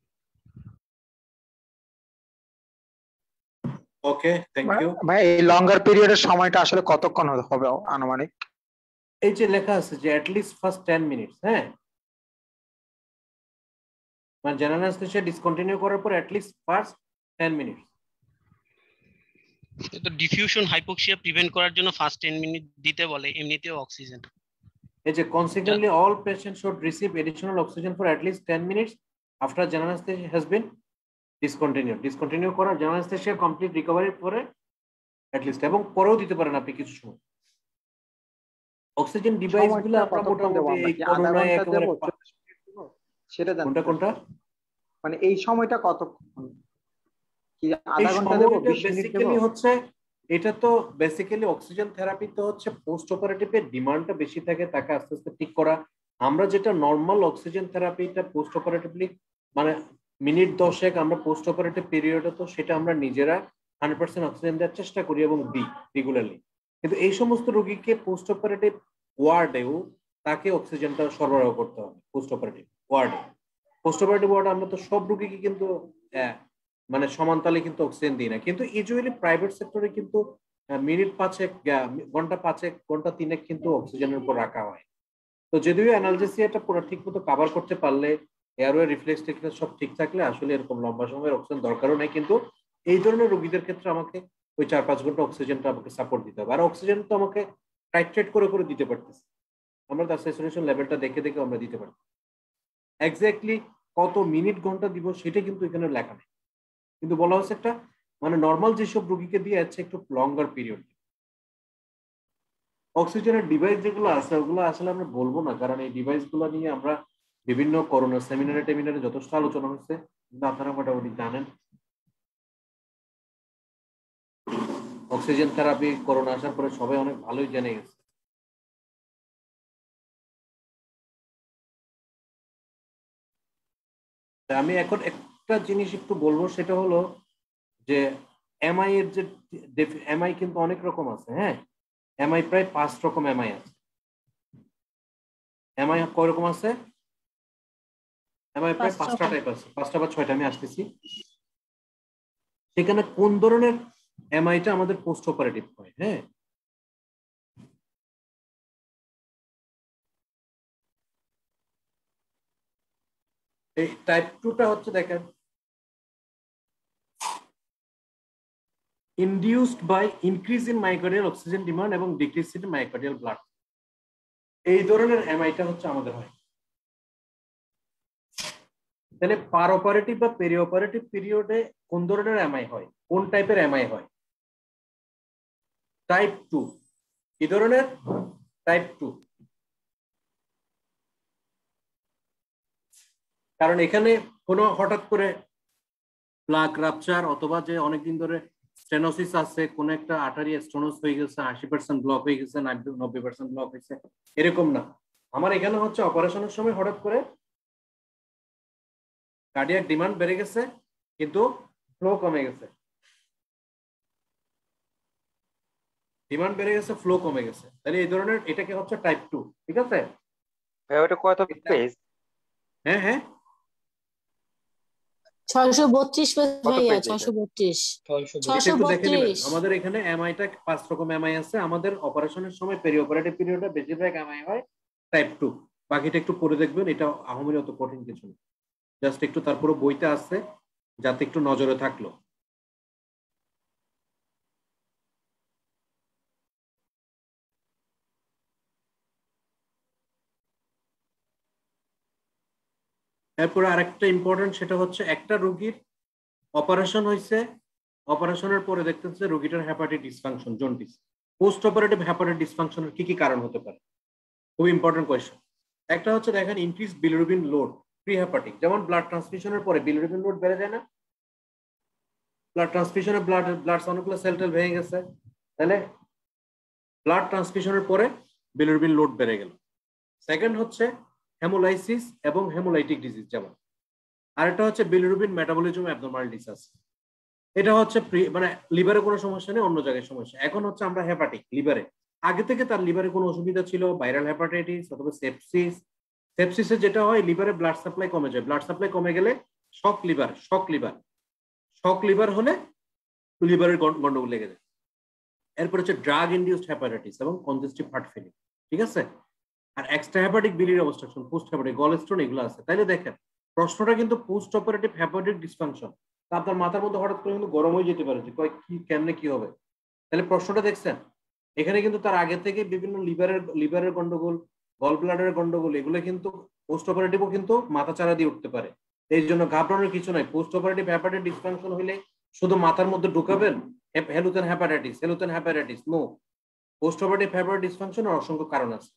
Okay thank you ভাই। এই লঙ্গার পিরিয়ডের সময়টা আসলে কতক্ষণ হবে আনুমানিক? এই যে লেখা আছে যে at least first ten minutes, হ্যাঁ মানে জেনারেল অ্যানেস্থেসিয়া ডিসকন্টিনিউ করার পর at least first ten minutes. তো ডিফিউশন হাইপোক্সিয়া প্রিভেন্ট করার জন্য ফার্স্ট টেন মিনিট দিতে বলে এমনিতেও অক্সিজেন। এই যে consequently all patients should receive additional oxygen for at least ten minutes after general anesthesia has been discontinued. Discontinue করা general anesthesia complete recovery পরে at least, এবং পরেও দিতে পারেন আপনি কিছু সময়। অক্সিজেন ডিভাইস গুলো আমরা মোটামুটি এই করোনায় একেবারে সেটা জানতে কোনটা কোনটা মানে এই সময়টা কতক্ষণ কি আধা ঘন্টা দেব বিশ মিনিট দেব? বেসিক্যালি হচ্ছে এটা তো বেসিক্যালি অক্সিজেন থেরাপি তো হচ্ছে পোস্ট অপারেটিভের ডিমান্ডটা বেশি থাকে, তাকে আস্তে আস্তে ঠিক করা। আমরা যেটা নর্মাল অক্সিজেন থেরাপিটা পোস্ট অপারেটিভলি মানে মিনিট দশেক আমরা পোস্ট অপারেটিভ পিরিয়ডে তো সেটা আমরা নিজেরা হান্ড্রেড পার্সেন্ট অক্সিজেন দেওয়ার চেষ্টা করি এবং দিই রেগুলারলি। কিন্তু এই সমস্ত রোগীকে পোস্ট অপারেটিভ ওয়ার্ডেও তাকে অক্সিজেনটা সরবরাহ করতে হবে। পোস্ট অপারেটিভ ওয়ার্ডে পোস্ট অপারেটিভ ওয়ার্ডে আমরা তো সব রোগীকে কিন্তু মানে সমান তালে কিন্তু অক্সিজেন দিই না, কিন্তু ইউজুয়ালি প্রাইভেট সেক্টরে কিন্তু মিনিট পাঁচেক ঘন্টা পাঁচেক ঘন্টা তিনেক কিন্তু অক্সিজেনের উপর রাখা হয়। তো যদিও অ্যানালজেসিয়াটা পুরো ঠিক মতো কভার করতে পারলে, এয়ারওয়ে রিফ্লেক্স টেকনিক সব ঠিক থাকলে আসলে এরকম লম্বা সময়ের অক্সিজেন দরকারও নেই। কিন্তু এই ধরনের রোগীদের ক্ষেত্রে আমাকে ওই চার পাঁচ ঘন্টা অক্সিজেনটা আমাকে সাপোর্ট দিতে হবে। আর অক্সিজেন তো আমাকে টাইট্রেট করে করে দিতে পারতেছি, আমরা তার স্যাচুরেশন লেভেলটা দেখে দেখে আমরা দিতে পারি। এক্স্যাক্টলি কত মিনিট ঘন্টা দিব সেটা কিন্তু এখানে লেখা নেই, কিন্তু বলা হচ্ছে একটা মানে নর্মাল যেসব রোগীকে দিয়ে যাচ্ছে একটু লঙ্গার পিরিয়ড। অক্সিজেনের ডিভাইস যেগুলো আছে ওগুলো আসলে আমরা বলবো না, কারণ এই ডিভাইস গুলো নিয়ে আমরা বিভিন্ন করোনা সেমিনারে টেমিনারে যথেষ্ট আলোচনা হয়েছে, কিন্তু আপনারা মোটামুটি জানেন অক্সিজেন থেরাপি করোনা আসার পরে সবাই অনেক ভালোই জেনে গেছে। আমি এখন একটা জিনিস একটু বলবো, সেটা হলো যে এমআই এর যে এমআই কিন্তু অনেক রকম আছে। হ্যাঁ, এমআই প্রায় পাঁচ রকম এমআই আছে। এমআই কয় রকম আছে? এমআই প্রায় পাঁচটা টাইপ আছে, পাঁচটা বা ছয়টা, আমি আসতেছি। সেখানে কোন ধরনের এমআইটা আমাদের পোস্ট অপারেটিভ হয়? হ্যাঁ, এই টাইপ টুটা হচ্ছে দেখেন induced by increase in myocardial oxygen demand এবং ডিক্রিজ ইন মাইকার্ডিয়াল ব্লাড। এই ধরনের এমআইটা হচ্ছে আমাদের হয়। তাহলে পার অপারেটিভ বা পেরি অপারেটিভ পিরিয়ডে কোন ধরনের এমআই হয়, কোন টাইপের এমআই হয়? Type two. কি ধরনের? Type two. কারণ এখানে কোনো হঠাৎ করে প্লাক রাপচার অথবা যে অনেকদিন ধরে স্টেনোসিস আছে, কোন একটা আর্টারি স্টেনোস হয়ে গেছে, আশি পার্সেন্ট ব্লক হয়ে গেছে, নব্বই পার্সেন্ট ব্লক হয়েছে, এরকম না। আমার এখানে হচ্ছে অপারেশনের সময় হঠাৎ করে কার্ডিয়াক ডিমান্ড বেড়ে গেছে কিন্তু ফ্লো কমে গেছে, ডিমান্ড বেড়ে গেছে ফ্লো কমে গেছে, তাহলে এই ধরনের এটাকে হচ্ছে টাইপ টু। ঠিক আছে? ওটা কত পেজ? হ্যাঁ হ্যাঁ ছয়শো বত্রিশ ভাইয়া, ছয়শো বত্রিশ ছয়শো বত্রিশ। আমাদের এখানে এমআইটা পাঁচ রকম এমআই আছে। আমাদের অপারেশনের সময় পেরি অপারেটিভ পিরিয়ডে বেশিরভাগ এমআই হয় টাইপ টু। বাকিটা একটু পড়ে দেখবেন, এটা আহমের অত কঠিন কিছু না, জাস্ট একটু তারপরে বইতে আছে যাতে একটু নজরে থাকলো। এরপরে আরেকটা ইম্পর্টেন্ট, সেটা হচ্ছে একটা রোগীর অপারেশন হয়েছে, অপারেশনের পরে দেখতেছে রোগীটার hepatic dysfunction, jaundice. Post operative hepatic ডিসফাংশনের কি কি কারণ হতে পারে? খুব ইম্পর্টেন্ট কোয়েশ্চেন। একটা হচ্ছে দেখেন increase bilirubin load, pre hepatic, যেমন ব্লাড ট্রান্সমিশনের পরে বিলিরুবিন লোড বেড়ে যায় না? ব্লাড ট্রান্সমিশনে ব্লাড ব্লাড অনেকগুলো সেল টেল ভেঙে গেছে, তাহলে ব্লাড ট্রান্সমিশনের পরে বিলিরুবিন লোড বেড়ে গেল। সেকেন্ড হচ্ছে হেমোলাইসিস এবং হেমোলাইটিক ডিজিজ যেমন। আরেকটা হচ্ছে বিলিরুবিন মেটাবলিজম অ্যাবনরমালিটিস আছে। এটা হচ্ছে মানে লিভারে কোনো সমস্যা নেই, অন্য জায়গায় সমস্যা। এখন হচ্ছে আমরা হেপাটিক লিভারে, আগে থেকে তার লিভারে কোনো অসুবিধা ছিল, ভাইরাল হেপাটাইটিস অথবা সেপসিস। সেপসিসে যেটা হয় লিভারে ব্লাড সাপ্লাই কমে যায়, ব্লাড সাপ্লাই কমে গেলে shock liver, shock liver shock liver হলে লিভারের গন্ডগোল লেগে যায়। এরপর হচ্ছে ড্রাগ ইনডিউসড হেপাটাইটিস এবং কনজেস্টিভ হার্ট ফেলিয়ার। ঠিক আছে? আর extra hepatic biliary obstruction, post hepatic gallstone, এগুলো আছে। তাইলে দেখেন প্রশ্নটা কিন্তু পোস্ট অপারেটিভ হেপাটিক ডিসফাংশন, তা আপনার মাথার মধ্যে হঠাৎ করে কিন্তু গরম হয়ে যেতে পারে যে কয় কি কেমনে কি হবে। তাহলে প্রশ্নটা দেখছেন এখানে কিন্তু তার আগে থেকে বিভিন্ন লিভারের লিভারের গন্ডগোল, গল ব্লাডারের গন্ডগোল, এগুলো কিন্তু পোস্ট অপারেটিভও কিন্তু মাথা চারা দিয়ে উঠতে পারে। এই জন্য ঘাবড়ানোর কিছু নাই। পোস্ট অপারেটিভ হেপাটাইটিস ডিসফাংশন হলে শুধু মাথার মধ্যে ঢুকাবেন halothane hepatitis, halothane hepatitis, no. Post operative hepatitis ডিসফাংশনের অসংখ্য কারণ আছে।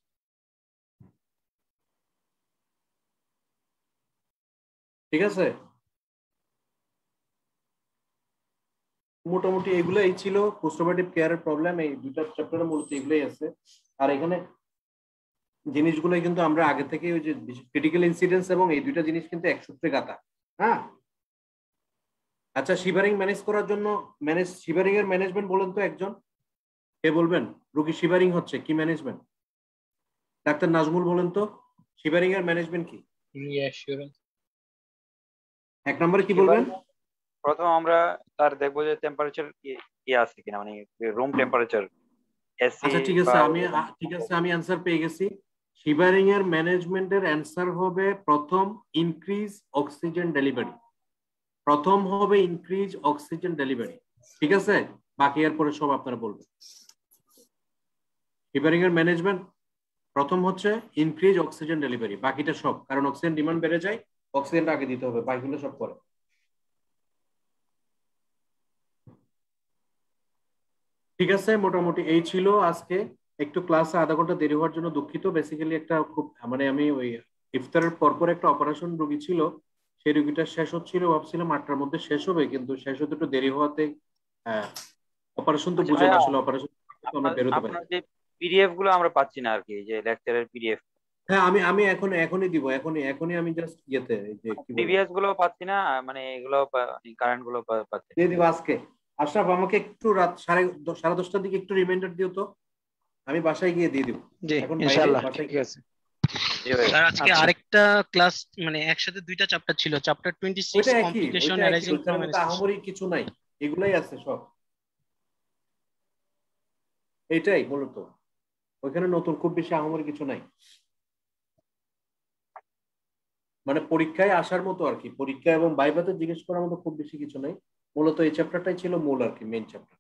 ঠিক আছে? মোটামুটি এগুলাই ছিল পোস্ট অপারেটিভ কেয়ারের প্রবলেম। এই দুইটা চ্যাপ্টারে মূলত এগুলাই আছে। আর এখানে জিনিসগুলো কিন্তু আমরা আগে থেকে ওই যে ক্রিটিক্যাল ইনসিডেন্স এবং এই দুইটা জিনিস কিন্তু এক সূত্রে গাঁথা। হ্যাঁ, আচ্ছা, শিভারিং ম্যানেজ করার জন্য ম্যানেজ শিভারিং এর ম্যানেজমেন্ট বলেন তো একজন, কে বলবেন? রোগী শিভারিং হচ্ছে কি ম্যানেজমেন্ট? ডাক্তার নাজমুল বলেন তো, শিভারিং এর ম্যানেজমেন্ট কি? রিঅ্যাসুরেন্স। এক নম্বরে কি বলবেন? প্রথম আমরা তার দেখবো যে টেম্পারেচার কি আছে কিনা, মানে রুম টেম্পারেচার এসি। আচ্ছা ঠিক আছে, আমি ঠিক আছে আমি অ্যানসার পেয়ে গেছি। শিভারিং এর ম্যানেজমেন্টের অ্যানসার হবে প্রথম ইনক্রিজ অক্সিজেন ডেলিভারি। প্রথম হবে ইনক্রিজ অক্সিজেন ডেলিভারি, ঠিক আছে? বাকি এর পরে সব আপনারা বলবেন। শিভারিং এর ম্যানেজমেন্ট প্রথম হচ্ছে ইনক্রিজ অক্সিজেন ডেলিভারি, বাকিটা সব, কারণ অক্সিজেন ডিমান্ড বেড়ে যায়, অক্সিজেনটা আগে দিতে হবে, বাকিগুলো সব পরে। ঠিক আছে, মোটামুটি এই ছিল আজকে। একটু ক্লাসে আধা ঘন্টা দেরি হওয়ার জন্য দুঃখিত। বেসিক্যালি একটা খুব মানে আমি ওই ইফতারের পরপর একটা অপারেশন রোগী ছিল, সেই রোগীটা শেষ হচ্ছিল, ভাবছিলাম আটটার মধ্যে শেষ হবে, কিন্তু শেষ হতে একটু দেরি হওয়াতে অপারেশন তো বুঝেন আসলে অপারেশন আমরা বেরোতে পারি। আপনার যে পিডিএফ গুলো আমরা পাচ্ছি না আর কি, যে লেকচারের পিডিএফ। হ্যাঁ, আমি আমি এখন এখনই দিব, এখনই এখনই আমি জাস্ট ইয়েতে যে কি বলবো প্রিভিয়াস গুলো পাচ্ছি না, মানে এগুলো কারেন্ট গুলো পাচ্ছি। দিয়ে দিব আজকে। আশরাফ, আমাকে একটু রাত সাড়ে সাড়ে দশটার দিকে একটু রিমাইন্ডার দিও তো, আমি বাসায় গিয়ে দিয়ে দিব। জি এখন ইনশাআল্লাহ, ঠিক আছে স্যার। আজকে আরেকটা ক্লাস মানে একসাথে দুইটা চ্যাপ্টার ছিল, চ্যাপ্টার টোয়েন্টি সিক্স ওইটা একই, কমপ্লিকেশন ওইটা একই, অ্যারাইজিং ওইটার ফ্রম মধ্যে আহামরি কিছু নাই, এগুলাই আছে সব, এটাই মূলত। ওইখানে নতুন খুব বেশি আহামরি কিছু নাই, মানে পরীক্ষায় আসার মতো আর কি, পরীক্ষা এবং ভাইভাতে জিজ্ঞেস করার মতো খুব বেশি কিছু নাই। মূলত এই চ্যাপ্টারটাই ছিল মূল আর কি, মেইন চ্যাপ্টার।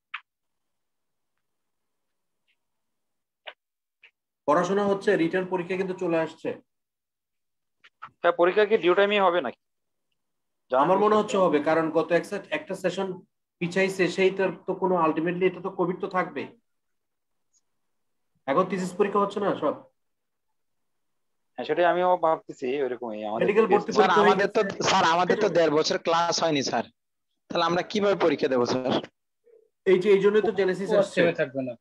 পড়াশোনা হচ্ছে, রিটার্ন পরীক্ষা কিন্তু চলে আসছে। হ্যাঁ, পরীক্ষা কি ডিউ টাইমই হবে নাকি? আমার মনে হচ্ছে হবে, কারণ গত একটা সেশন পিছাইছে, সেইটার তো কোনো আলটিমেটলি এটা তো কোভিড তো থাকবে। এখন থিসিস পরীক্ষা হচ্ছে না সব? হ্যাঁ, সেটাই আমিও ভাবতেছি ওইরকমই। মেডিকেল ভর্তি স্যার আমাদের তো স্যার আমাদের তো দেড় বছর ক্লাস হয়নি স্যার, তাহলে আমরা কিভাবে পরীক্ষা দেবো স্যার? এই যে এই জন্যই তো জেনেসিস আসছে, থাকবে না,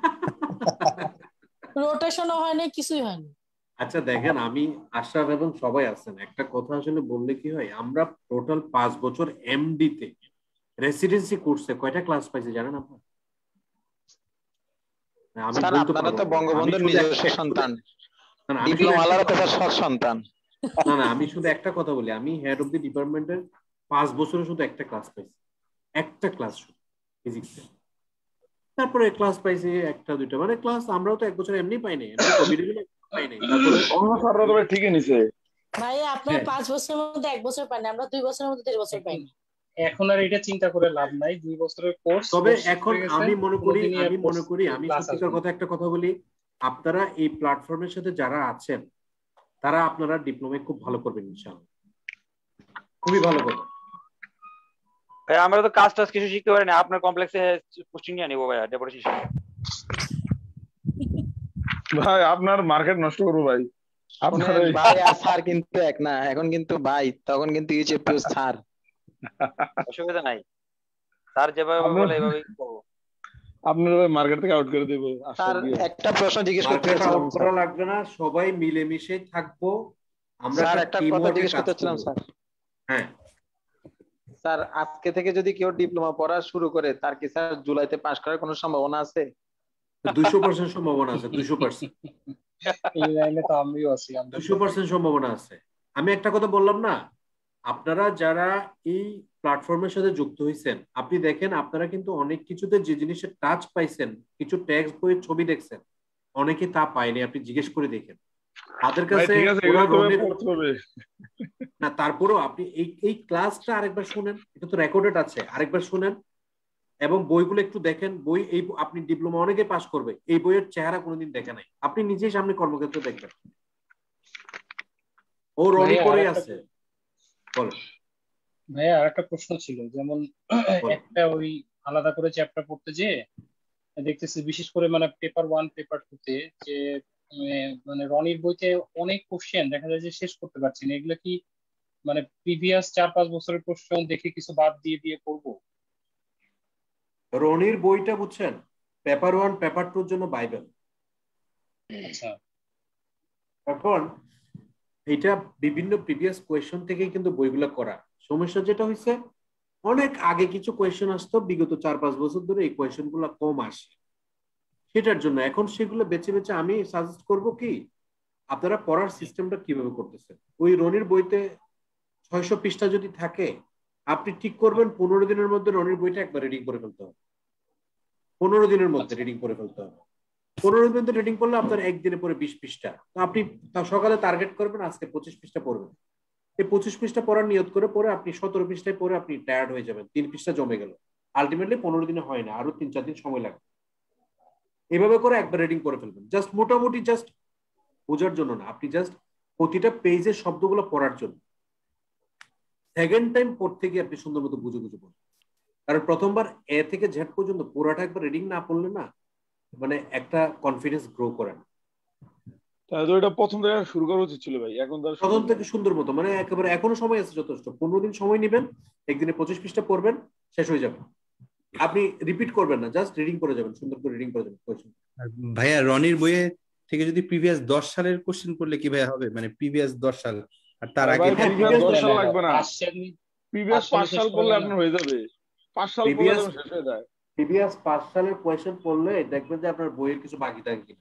রোটেশনও হয়নি, কিছুই হয়নি। আচ্ছা দেখেন, আমি আশরাফ এবং সবাই আছেন, একটা কথা আসলে বললে কি হয়, আমরা টোটাল পাঁচ বছর এমডি তে রেসিডেন্সি কোর্সে কয়টা ক্লাস পাইছি জানেন আপনারা? আমি স্যার বলতে আপনারা পারবো তো না। বঙ্গবন্ধুর আমি শুধু নিজস্ব একটা- সন্তান, না, না, আমি শুধু ডিপ্লোমালারা তো একটা তার কথা- সৎ সন্তান। না না আমি শুধু একটা কথা বলি, আমি হেড অফ দি ডিপার্টমেন্টের পাঁচ বছরে শুধু একটা ক্লাস পাইছি, একটা ক্লাস শুধু ফিজিক্সে। তারপরে ক্লাস পাইছি একটা দুইটা, মানে ক্লাস আমরাও তো এক বছর এমনি পাই নাই, পাই নাই। তারপরে ঠিকই নিছে ভাই আপনার হ্যাঁ। পাঁচ বছরের মধ্যে এক বছর পাইনি, আমরা দুই বছরের মধ্যে দেড় বছর পাইনি। এখন আর এটা চিন্তা করে লাভ নাই, দুই বছরের কোর্স। তবে এখন আমি মনে করি আমি মনে করি আমি সত্যিকার কথা একটা কথা বলি, আপনারা এই প্ল্যাটফর্মের সাথে যারা আছেন তারা আপনারা ডিপ্লোমা খুব ভালো করবেন ইনশাআল্লাহ, খুবই ভালো করবেন। ভাই আমরা তো কাজ টাজ কিছু শিখতে পারি না, আপনার কমপ্লেক্সে পোস্টিং নিয়ে নিবো ভাই, ডেপুটি শিক্ষক। ভাই আপনার মার্কেট নষ্ট করবো ভাই, আপনার শুনেন ভাই আর স্যার কিন্তু এক না, এখন কিন্তু ভাই, তখন কিন্তু ইউজিপিউ স্যার। অসুবিধা নাই, স্যার যেভাবে বলে এইভাবেই করবো। আপনার ভাই মার্কেট থেকে আউট করে দেবো। স্যার একটা প্রশ্ন জিজ্ঞেস করতে মার্কেট চাচ্ছিলাম আউট করা লাগবে না, সবাই মিলেমিশে থাকবো আমরা। স্যার একটা কথা জিজ্ঞেস করতে চাচ্ছিলাম স্যার। হ্যাঁ স্যার, আজকে থেকে যদি কেউ ডিপ্লোমা পড়া শুরু করে, তার কি স্যার জুলাইতে পাশ করার কোনো সম্ভাবনা আছে? দুইশো পার্সেন্ট সম্ভাবনা আছে, দুইশো পার্সেন্ট এই লাইনে তো আমিও আছি, দুইশো পার্সেন্ট সম্ভাবনা আছে। আমি একটা কথা বললাম না, আপনারা যারা এই প্ল্যাটফর্মের সাথে যুক্ত হয়েছেন, আপনি দেখেন আপনারা কিন্তু অনেক কিছুতে যে জিনিসের টাচ পাইছেন, কিছু টেক্সট বইয়ের ছবি দেখছেন, অনেকে তা পায়নি, আপনি জিজ্ঞেস করে দেখেন তাদের কাছে। না তারপরেও আপনি এই এই ক্লাসটা আরেকবার শুনেন, এটা তো রেকর্ডেড আছে, আরেকবার শুনেন এবং বইগুলো একটু দেখেন। বই এই আপনি ডিপ্লোমা অনেকে পাস করবে, এই বইয়ের চেহারা কোনোদিন দেখে নাই, আপনি নিজেই সামনে কর্মক্ষেত্রে দেখবেন, ও রনি করে আছে। বলেন ভাইয়া আর একটা প্রশ্ন ছিল, যেমন একটা ওই আলাদা করে চ্যাপ্টার পড়তে যে দেখতেছি, বিশেষ করে মানে পেপার ওয়ান পেপার টু তে যে মানে রনির বইতে অনেক কোশ্চেন দেখা যায় যে শেষ করতে পারছি না। এগুলো কি মানে প্রিভিয়াস চার পাঁচ বছরের কোশ্চেন দেখে কিছু বাদ দিয়ে দিয়ে করবো? রনির বইটা বুঝছেন পেপার ওয়ান পেপার টুর জন্য বাইবেল। আচ্ছা এখন এটা বিভিন্ন প্রিভিয়াস কোয়েশ্চন থেকেই কিন্তু বইগুলো করা। সমস্যা যেটা হয়েছে অনেক আগে কিছু কোয়েশ্চন আসতো, বিগত চার পাঁচ বছর ধরে এই কোয়েশ্চন গুলো কম আসে, সেটার জন্য এখন সেগুলো বেছে বেছে আমি সাজেস্ট করব কি আপনারা পড়ার সিস্টেমটা কিভাবে করতেছেন। ওই রনির বইতে ছয়শো পৃষ্ঠা যদি থাকে আপনি ঠিক করবেন পনেরো দিনের মধ্যে রনির বইটা একবার রিডিং করে ফেলতে হবে, পনেরো দিনের মধ্যে রিডিং করে ফেলতে হবে। পনেরো দিন মধ্যে রিডিং করলে আপনার একদিনে পরে বিশ পৃষ্ঠা, তো আপনি সকালে টার্গেট করবেন আজকে পঁচিশ পৃষ্ঠা পড়বেন। এই পঁচিশ পৃষ্ঠা পড়ার নিয়ত করে পরে আপনি সতেরো পৃষ্ঠায় পরে আপনি টায়ার্ড হয়ে যাবেন, তিন পৃষ্ঠা জমে গেল। আলটিমেটলি পনেরো দিনে হয় না, আরো তিন চার দিন সময় লাগবে। এভাবে করে একবার রিডিং করে ফেলবেন, জাস্ট মোটামুটি জাস্ট বোঝার জন্য না, আপনি জাস্ট প্রতিটা পেজের শব্দগুলো পড়ার জন্য। সেকেন্ড টাইম পড়তে গিয়ে আপনি সুন্দর মতো বুঝে বুঝে পড়বেন, কারণ প্রথমবার এ থেকে জেড পর্যন্ত পুরাটা একবার রিডিং না পড়লে না মানে একটা কনফিডেন্স গ্রো করে না। তাহলে তো এটা প্রথম থেকে শুরু করা উচিত ছিল ভাই, এখন তার প্রথম থেকে সুন্দর মতো মানে একেবারে এখনো সময় আছে যথেষ্ট, পনেরো দিন সময় নেবেন, একদিনে পঁচিশ পৃষ্ঠা পড়বেন, শেষ হয়ে যাবে। আপনি রিপিট করবেন না, জাস্ট রিডিং করে যাবেন, সুন্দর করে রিডিং করে যাবেন। ভাইয়া রনির বইয়ে থেকে যদি প্রিভিয়াস দশ সালের কোশ্চেন করলে কি ভাইয়া হবে, মানে প্রিভিয়াস দশ সাল আর তার আগে প্রিভিয়াস দশ সাল লাগবে না, প্রিভিয়াস পাঁচ সাল পড়লে আপনার হয়ে যাবে, পাঁচ সাল পড়লে শেষ হয়ে যায়। প্রিভিয়াস পাঁচ সালের কোয়েশ্চেন পড়লে দেখবেন যে আপনার বইয়ের কিছু বাকি থাকে কিনা,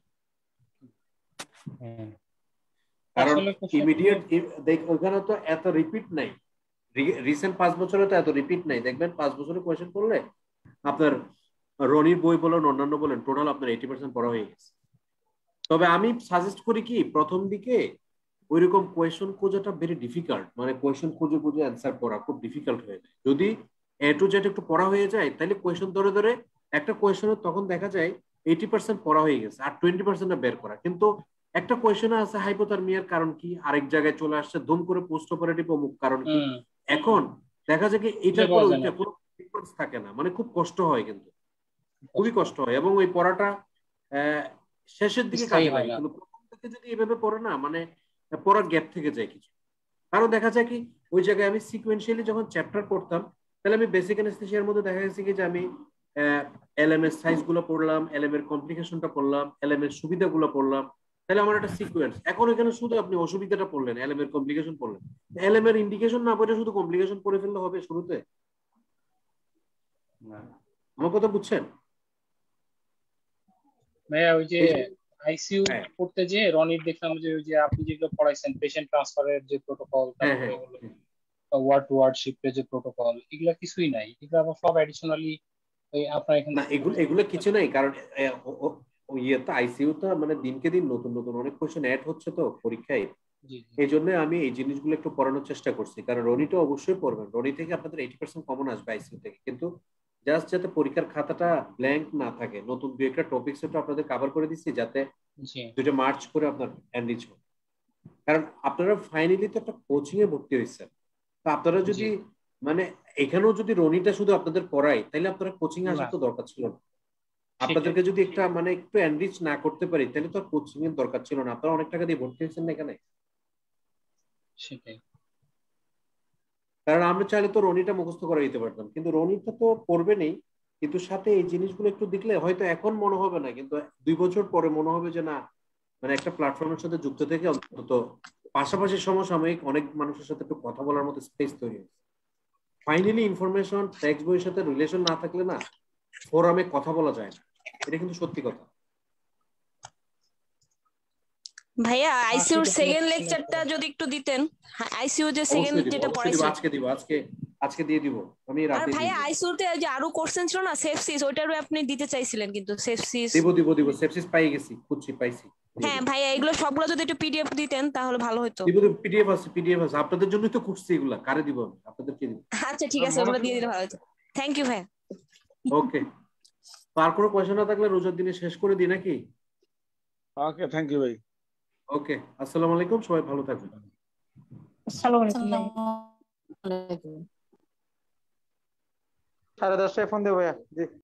কারণ ইমিডিয়েট ওখানে তো এত রিপিট নাই, রিসেন্ট পাঁচ বছরে তো এত রিপিট নাই। দেখবেন পাঁচ বছরের কোয়েশ্চেন পড়লে আপনার রনির বই বলেন অন্যান্য বলেন টোটাল আপনার এইটি পার্সেন্ট পড়া হয়ে গেছে। তবে আমি সাজেস্ট করি কি প্রথম দিকে ওইরকম কোয়েশ্চন খোঁজাটা ভেরি ডিফিকাল্ট, মানে কোয়েশ্চন খুঁজে খুঁজে অ্যান্সার করা খুব ডিফিকাল্ট হয়ে যায়। যদি এ টু জেড একটু পড়া হয়ে যায় তাহলে কোয়েশ্চন ধরে ধরে একটা কোয়েশ্চনের তখন দেখা যায় এইটি পার্সেন্ট পড়া হয়ে গেছে, আর টোয়েন্টি পার্সেন্ট বের করা। কিন্তু একটা কোয়েশ্চেনে আছে হাইপোথার্মিয়ার কারণ কি, আরেক জায়গায় চলে আসছে ধুম করে পোস্ট অপারেটিভ অমুক কারণ কি, এখন দেখা যায় কি এটা করে ওইটা কোনো ডিফারেন্স থাকে না, মানে খুব কষ্ট হয়, কিন্তু খুবই কষ্ট হয় এবং ওই পড়াটা শেষের দিকে কাজে লাগে। কিন্তু প্রথম থেকে যদি এভাবে পড়ে না মানে পড়ার গ্যাপ থেকে যায় কিছু। কারণ দেখা যায় কি ওই জায়গায় আমি সিকোয়েন্সিয়ালি যখন চ্যাপ্টার পড়তাম তাহলে আমি বেসিক অ্যানেস্থেসিয়ার মধ্যে দেখা গেছে কি যে আমি এলএম এর সাইজ গুলো পড়লাম, এলএম এর কমপ্লিকেশনটা পড়লাম, এলএম এর সুবিধাগুলো পড়লাম, তাহলে আমার একটা সিকোয়েন্স। এখন এখানে শুধু আপনি অসুবিধাটা পড়লেন, এলএম এর কমপ্লিকেশন পড়লেন, এলএম এর ইন্ডিকেশন না পড়ে শুধু কমপ্লিকেশন পড়ে ফেললে হবে শুরুতে? আমার কথা বুঝছেন ভাইয়া? ওই যে আইসিইউ পড়তে যে রনির দেখলাম যে ওই যে আপনি যেগুলো পড়াইছেন পেশেন্ট ট্রান্সফারের যে প্রোটোকল, ওয়ার্ড টু ওয়ার্ড শিফটের যে প্রোটোকল, এগুলা কিছুই নাই, এগুলো আবার সব অ্যাডিশনালি ওই আপনার এখানে না, এগুলো এগুলো কিছু নাই। কারণ ইয়ে তো আইসিইউ তো মানে দিনকে দিন নতুন নতুন অনেক কোশ্চেন অ্যাড হচ্ছে তো পরীক্ষায়, এই জন্য আমি এই জিনিসগুলো একটু পড়ানোর চেষ্টা করছি। কারণ রনিটা অবশ্যই পড়বেন, রনি থেকে আপনাদের এইটি পার্সেন্ট কমন আসবে আইসিইউ থেকে, কিন্তু জাস্ট যাতে পরীক্ষার খাতাটা ব্ল্যাঙ্ক না থাকে, নতুন দুই একটা টপিকস একটু আপনাদের কভার করে দিচ্ছি যাতে দুইটা মার্চ করে আপনার এনরিচ হয়। কারণ আপনারা ফাইনালি তো একটা কোচিং এ ভর্তি হয়েছেন, তো আপনারা যদি মানে এখানেও যদি রনিটা শুধু আপনাদের পড়াই তাহলে আপনারা কোচিং এ আসার তো দরকার ছিল না। আপনাদেরকে যদি একটা মানে একটু এনরিচ না করতে পারি তাহলে তো কোচিং এর দরকার ছিল না। আপনারা অনেক টাকা দিয়ে ভর্তি হয়েছেন না এখানে, সেটাই। কারণ আমরা চাইলে তো রনিটা মুখস্থ করে দিতে পারতাম, কিন্তু রনিটা তো পড়বে নেই, কিন্তু সাথে এই জিনিসগুলো একটু দেখলে হয়তো এখন মনে হবে না, কিন্তু দুই বছর পরে মনে হবে যে না মানে একটা প্ল্যাটফর্মের সাথে যুক্ত থেকে অন্তত পাশাপাশি সমসাময়িক অনেক মানুষের সাথে একটু কথা বলার মতো স্পেস তৈরি হয়েছে। ফাইনালি ইনফরমেশন টেক্সট বইয়ের সাথে রিলেশন না থাকলে না ফোরামে কথা বলা যায় না, এটা কিন্তু সত্যি কথা। ভাইয়া আইসিইউর সেকেন্ড লেকচারটা যদি একটু দিতেন, আইসিইউ যে সেকেন্ড যেটা পড়াইছেন আজকে দিব, আজকে আজকে দিয়ে দিব আমি রাতে। আর ভাইয়া আইসিইউতে যে আরো কোশ্চেন ছিল না সেপসিস, ওইটারও আপনি দিতে চাইছিলেন কিন্তু সেপসিস দিব দিব দিব সেপসিস পাই গেছি, খুঁজছি পাইছি। হ্যাঁ ভাইয়া এগুলো সবগুলো যদি একটু পিডিএফ দিতেন তাহলে ভালো হতো। দিব দিব পিডিএফ আছে, পিডিএফ আছে, আপনাদের জন্যই তো খুঁজছি এগুলা, কারে দিব আমি? আপনাদেরকে দিব। আচ্ছা ঠিক আছে, ওগুলো দিয়ে দিলে ভালো হতো। থ্যাংক ইউ ভাইয়া। ওকে, আর কোনো কোশ্চেন না থাকলে রোজার দিনে শেষ করে দিই নাকি? ওকে, থ্যাংক ইউ ভাই। ওকে, আসসালামু আলাইকুম, সবাই ভালো থাকবেন। আসসালামু আলাইকুম। সাড়ে দশটায় ফোন দেবো ভাইয়া। জি।